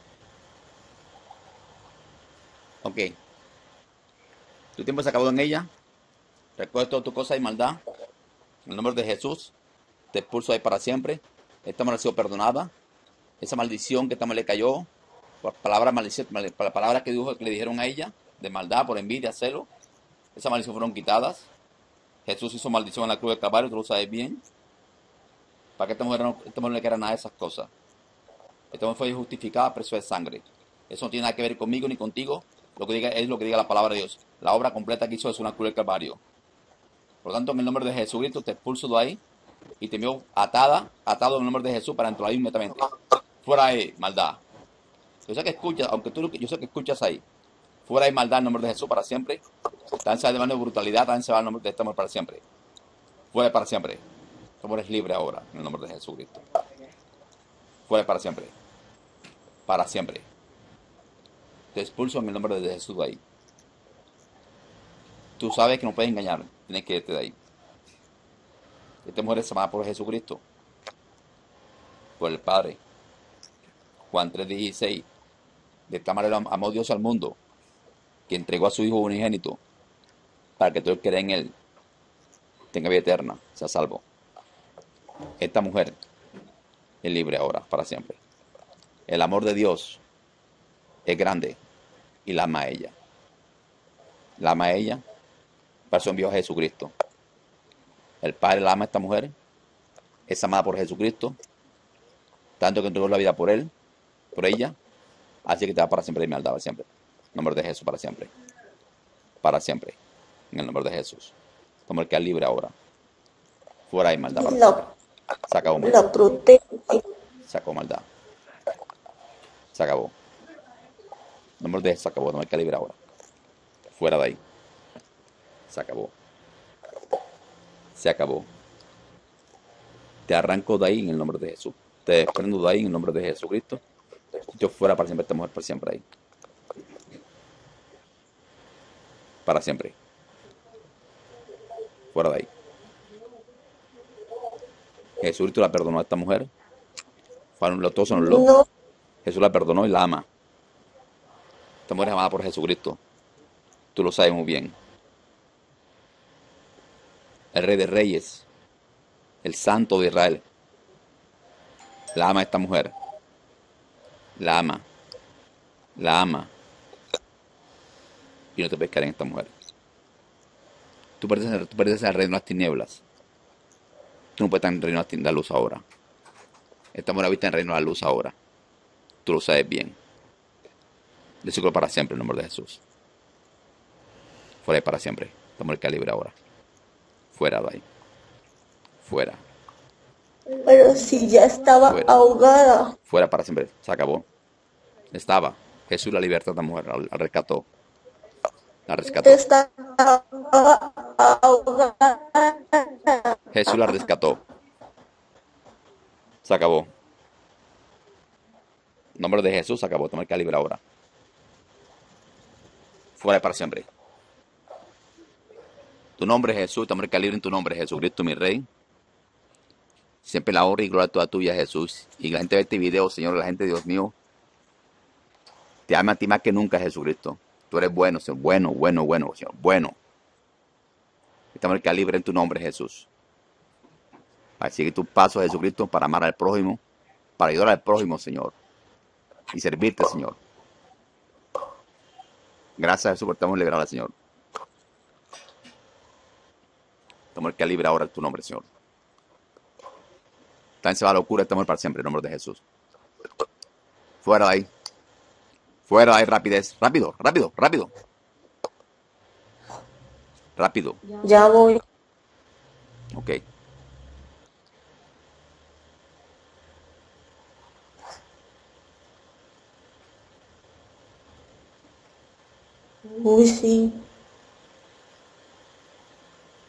Ok. Tu tiempo se acabó en ella. Recuerda toda tu cosa y maldad. En el nombre de Jesús. Te expulso ahí para siempre. Esta mujer ha sido perdonada. Esa maldición que esta mujer le cayó. Por palabras maldición, por las palabras que, dijo, que le dijeron a ella. De maldad, por envidia, celo. Esas maldiciones fueron quitadas. Jesús hizo maldición en la cruz del Calvario. Tú lo sabes bien. Para que esta mujer no, esta mujer no le quiera nada de esas cosas. Esta mujer fue justificada a precio de sangre. Eso no tiene nada que ver conmigo ni contigo. Lo que diga es lo que diga la palabra de Dios. La obra completa que hizo es una cruz del Calvario. Por lo tanto, en el nombre de Jesucristo te expulso de ahí y te envío atada, atado en el nombre de Jesús para entrar ahí inmediatamente. Fuera ahí, maldad. Yo sé que escuchas, aunque tú, yo sé que escuchas ahí. Fuera ahí, maldad en el nombre de Jesús para siempre. También se va de mano de brutalidad, también se va el nombre de este amor para siempre. Fuera para siempre. Tu amor es libre ahora, en el nombre de Jesucristo. Fuera para siempre. Para siempre. Te expulso en el nombre de Jesús de ahí. Tú sabes que no puedes engañar. Tienes que irte de ahí. Esta mujer es amada por Jesucristo. Por el Padre. Juan tres dieciséis. De esta manera amó Dios al mundo, que entregó a su Hijo unigénito, para que todo el que cree en Él tenga vida eterna, sea salvo. Esta mujer es libre ahora, para siempre. El amor de Dios es grande y la ama a ella. La ama a ella, para eso envió a Jesucristo. El Padre la ama a esta mujer, es amada por Jesucristo, tanto que entregó la vida por Él, por ella, así que te va para siempre y me para siempre. En el nombre de Jesús, para siempre. Para siempre. En el nombre de Jesús. Como el que es libre ahora. Fuera hay maldad para siempre. la, Se acabó maldad. la protege. Se acabó maldad. Se acabó. En nombre de Jesús se acabó. No hay que libre ahora. Fuera de ahí. Se acabó. Se acabó. Te arranco de ahí en el nombre de Jesús. Te desprendo de ahí en el nombre de Jesucristo. Yo fuera para siempre, esta mujer para siempre ahí. Para siempre. Fuera de ahí. Jesucristo la perdonó a esta mujer. Fueron los todos son los. No, Jesús la perdonó y la ama. Esta mujer es amada por Jesucristo. Tú lo sabes muy bien. El Rey de Reyes. El Santo de Israel. La ama esta mujer. La ama. La ama. Y no te puedes quedar en esta mujer. Tú perteneces, tú perteneces al reino de las tinieblas. Tú no puedes estar en el reino de la luz ahora. Esta mujer habita en el reino de la luz ahora. Tú lo sabes bien. Decirlo para siempre en el nombre de Jesús. Fuera de para siempre. Esta mujer queda libre ahora. Fuera de ahí. Fuera. pero si ya estaba Fuera. ahogada. Fuera para siempre. Se acabó. Estaba. Jesús la libertó a esta mujer. La, la rescató. La rescató. Estaba ahogada. Jesús la rescató. Se acabó. En nombre de Jesús se acabó. Esta mujer queda libre ahora. Fuera para siempre. Tu nombre es Jesús. Esta mujer queda libre en tu nombre, Jesucristo, mi Rey. Siempre la honra y gloria toda tuya, Jesús. Y la gente ve este video, Señor, la gente, Dios mío, te ama a ti más que nunca, Jesucristo. Tú eres bueno, Señor. Bueno, bueno, bueno, Señor. Bueno. Esta mujer queda libre en tu nombre, Jesús. Para seguir tus pasos, Jesucristo, para amar al prójimo, para ayudar al prójimo, Señor. Y servirte, Señor. Gracias, Jesús, por estamos liberados, Señor. Esta mujer queda libre ahora en tu nombre, Señor. También se va a la locura esta mujer para siempre, en nombre de Jesús. Fuera de ahí. Fuera de ahí, rapidez. Rápido, rápido, rápido. Rápido. Ya voy. Ok. Uy, sí.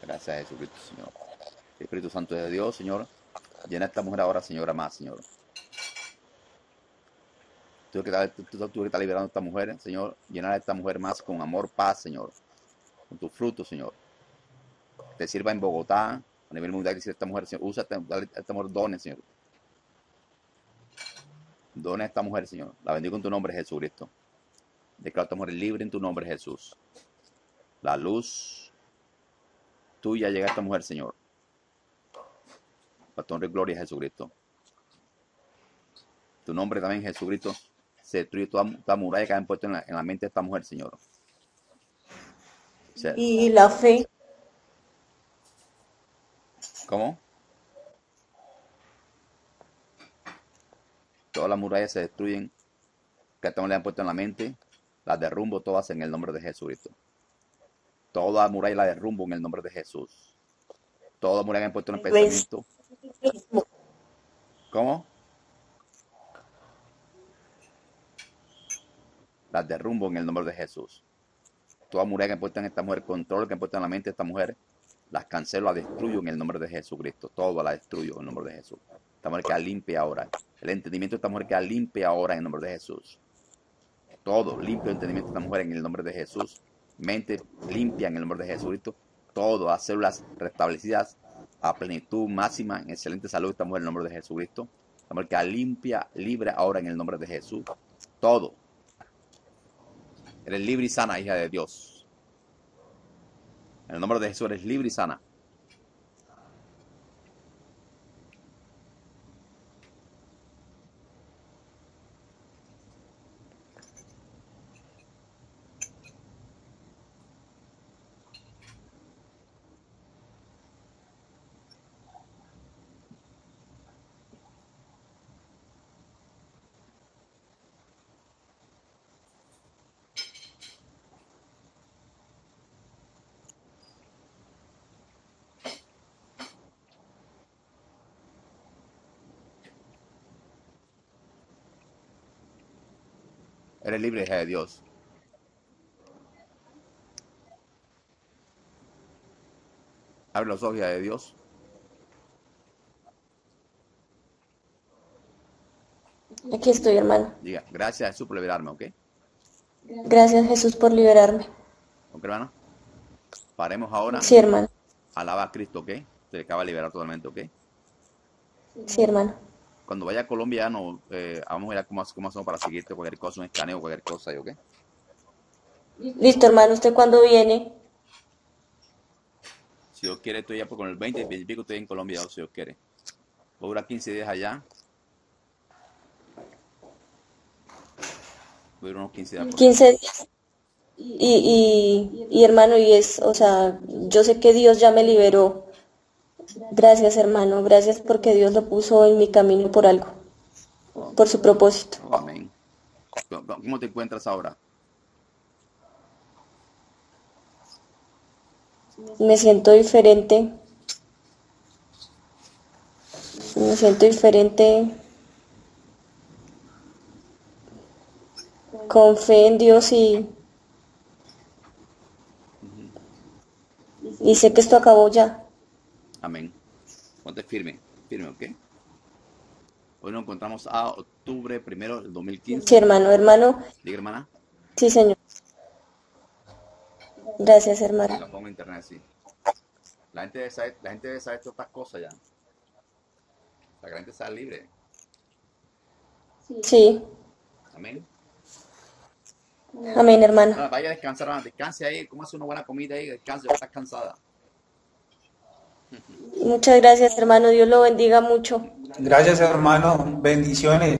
Gracias a Jesucristo, Señor. Espíritu Santo de Dios, Señor. Llena a esta mujer ahora, Señor, amada, Señor. Tú que estás, tú, tú, tú que estás liberando a esta mujer, Señor. Llenar a esta mujer más con amor, paz, Señor. Con tu fruto, Señor. Te sirva en Bogotá, a nivel mundial, dice esta mujer, Señor. Usa a esta, dale a esta mujer dones, Señor. Dones a esta mujer, Señor. La bendigo en tu nombre, Jesucristo. Declaro a esta mujer libre en tu nombre, Jesús. La luz tuya llega a esta mujer, Señor. Para tu honra y gloria, Jesucristo. Tu nombre también, Jesucristo. Se destruye toda, toda muralla que han puesto en la, en la mente de esta mujer, Señor. O sea, Y la fe, ¿cómo? Todas las murallas se destruyen que a esta mujer le han puesto en la mente. Las derrumbo todas en el nombre de Jesucristo. Toda muralla la derrumbo en el nombre de Jesús. Toda muralla que han puesto en el pensamiento. ¿Cómo? Las derrumbo en el nombre de Jesús. Toda muralla que han puesto en esta mujer, control que han puesto en la mente de esta mujer, las cancelo, las destruyo en el nombre de Jesucristo. Todo la destruyo en el nombre de Jesús. Esta mujer queda limpia ahora. El entendimiento de esta mujer queda limpia ahora en el nombre de Jesús. Todo limpio el entendimiento de esta mujer en el nombre de Jesús. Mente limpia en el nombre de Jesucristo. Todo, las células restablecidas a plenitud máxima, en excelente salud esta mujer en el nombre de Jesucristo. Esta mujer queda limpia, libre ahora en el nombre de Jesús. Todo. Eres libre y sana, hija de Dios. En el nombre de Jesús eres libre y sana. Eres libre, hija de Dios. Abre los ojos, hija de Dios. aquí estoy, hermano. Diga, gracias a Jesús por liberarme, ¿ok? Gracias, Jesús, por liberarme. ¿Ok, hermano? Paremos ahora. Sí, hermano. Alaba a Cristo, ¿ok? Se le acaba de liberar totalmente, ¿ok? Sí, hermano. Cuando vaya a Colombia, no, eh, vamos a ver cómo, cómo hacemos para seguirte, cualquier cosa, un escaneo, cualquier cosa, ¿ok? Listo, hermano. ¿Usted cuándo viene? Si Dios quiere, estoy ya por con el veinte y pico, estoy en Colombia, si Dios quiere. Voy a durar quince días allá. Voy a durar unos quince días por allá. quince días. Y, y, y, hermano, y es, o sea, yo sé que Dios ya me liberó. Gracias, hermano. Gracias porque Dios lo puso en mi camino por algo. Por su propósito. Amén. ¿Cómo te encuentras ahora? Me siento diferente. Me siento diferente. Con fe en Dios y, y sé que esto acabó ya. Amén. Ponte firme, firme, ¿ok? Hoy nos encontramos a octubre primero del dos mil quince. Sí, hermano, hermano. Diga, hermana. Sí, señor. Gracias, hermano. La pongo en internet, sí. La gente debe saber, la gente debe saber todas estas cosas ya. Para que la gente sea libre. Sí. Amén. Amén, hermano. Bueno, vaya a descansar, hermana. Descanse ahí, cómase una buena comida ahí, descanse, ya estás cansada. Muchas gracias, hermano. Dios lo bendiga mucho. Gracias, hermano. Bendiciones.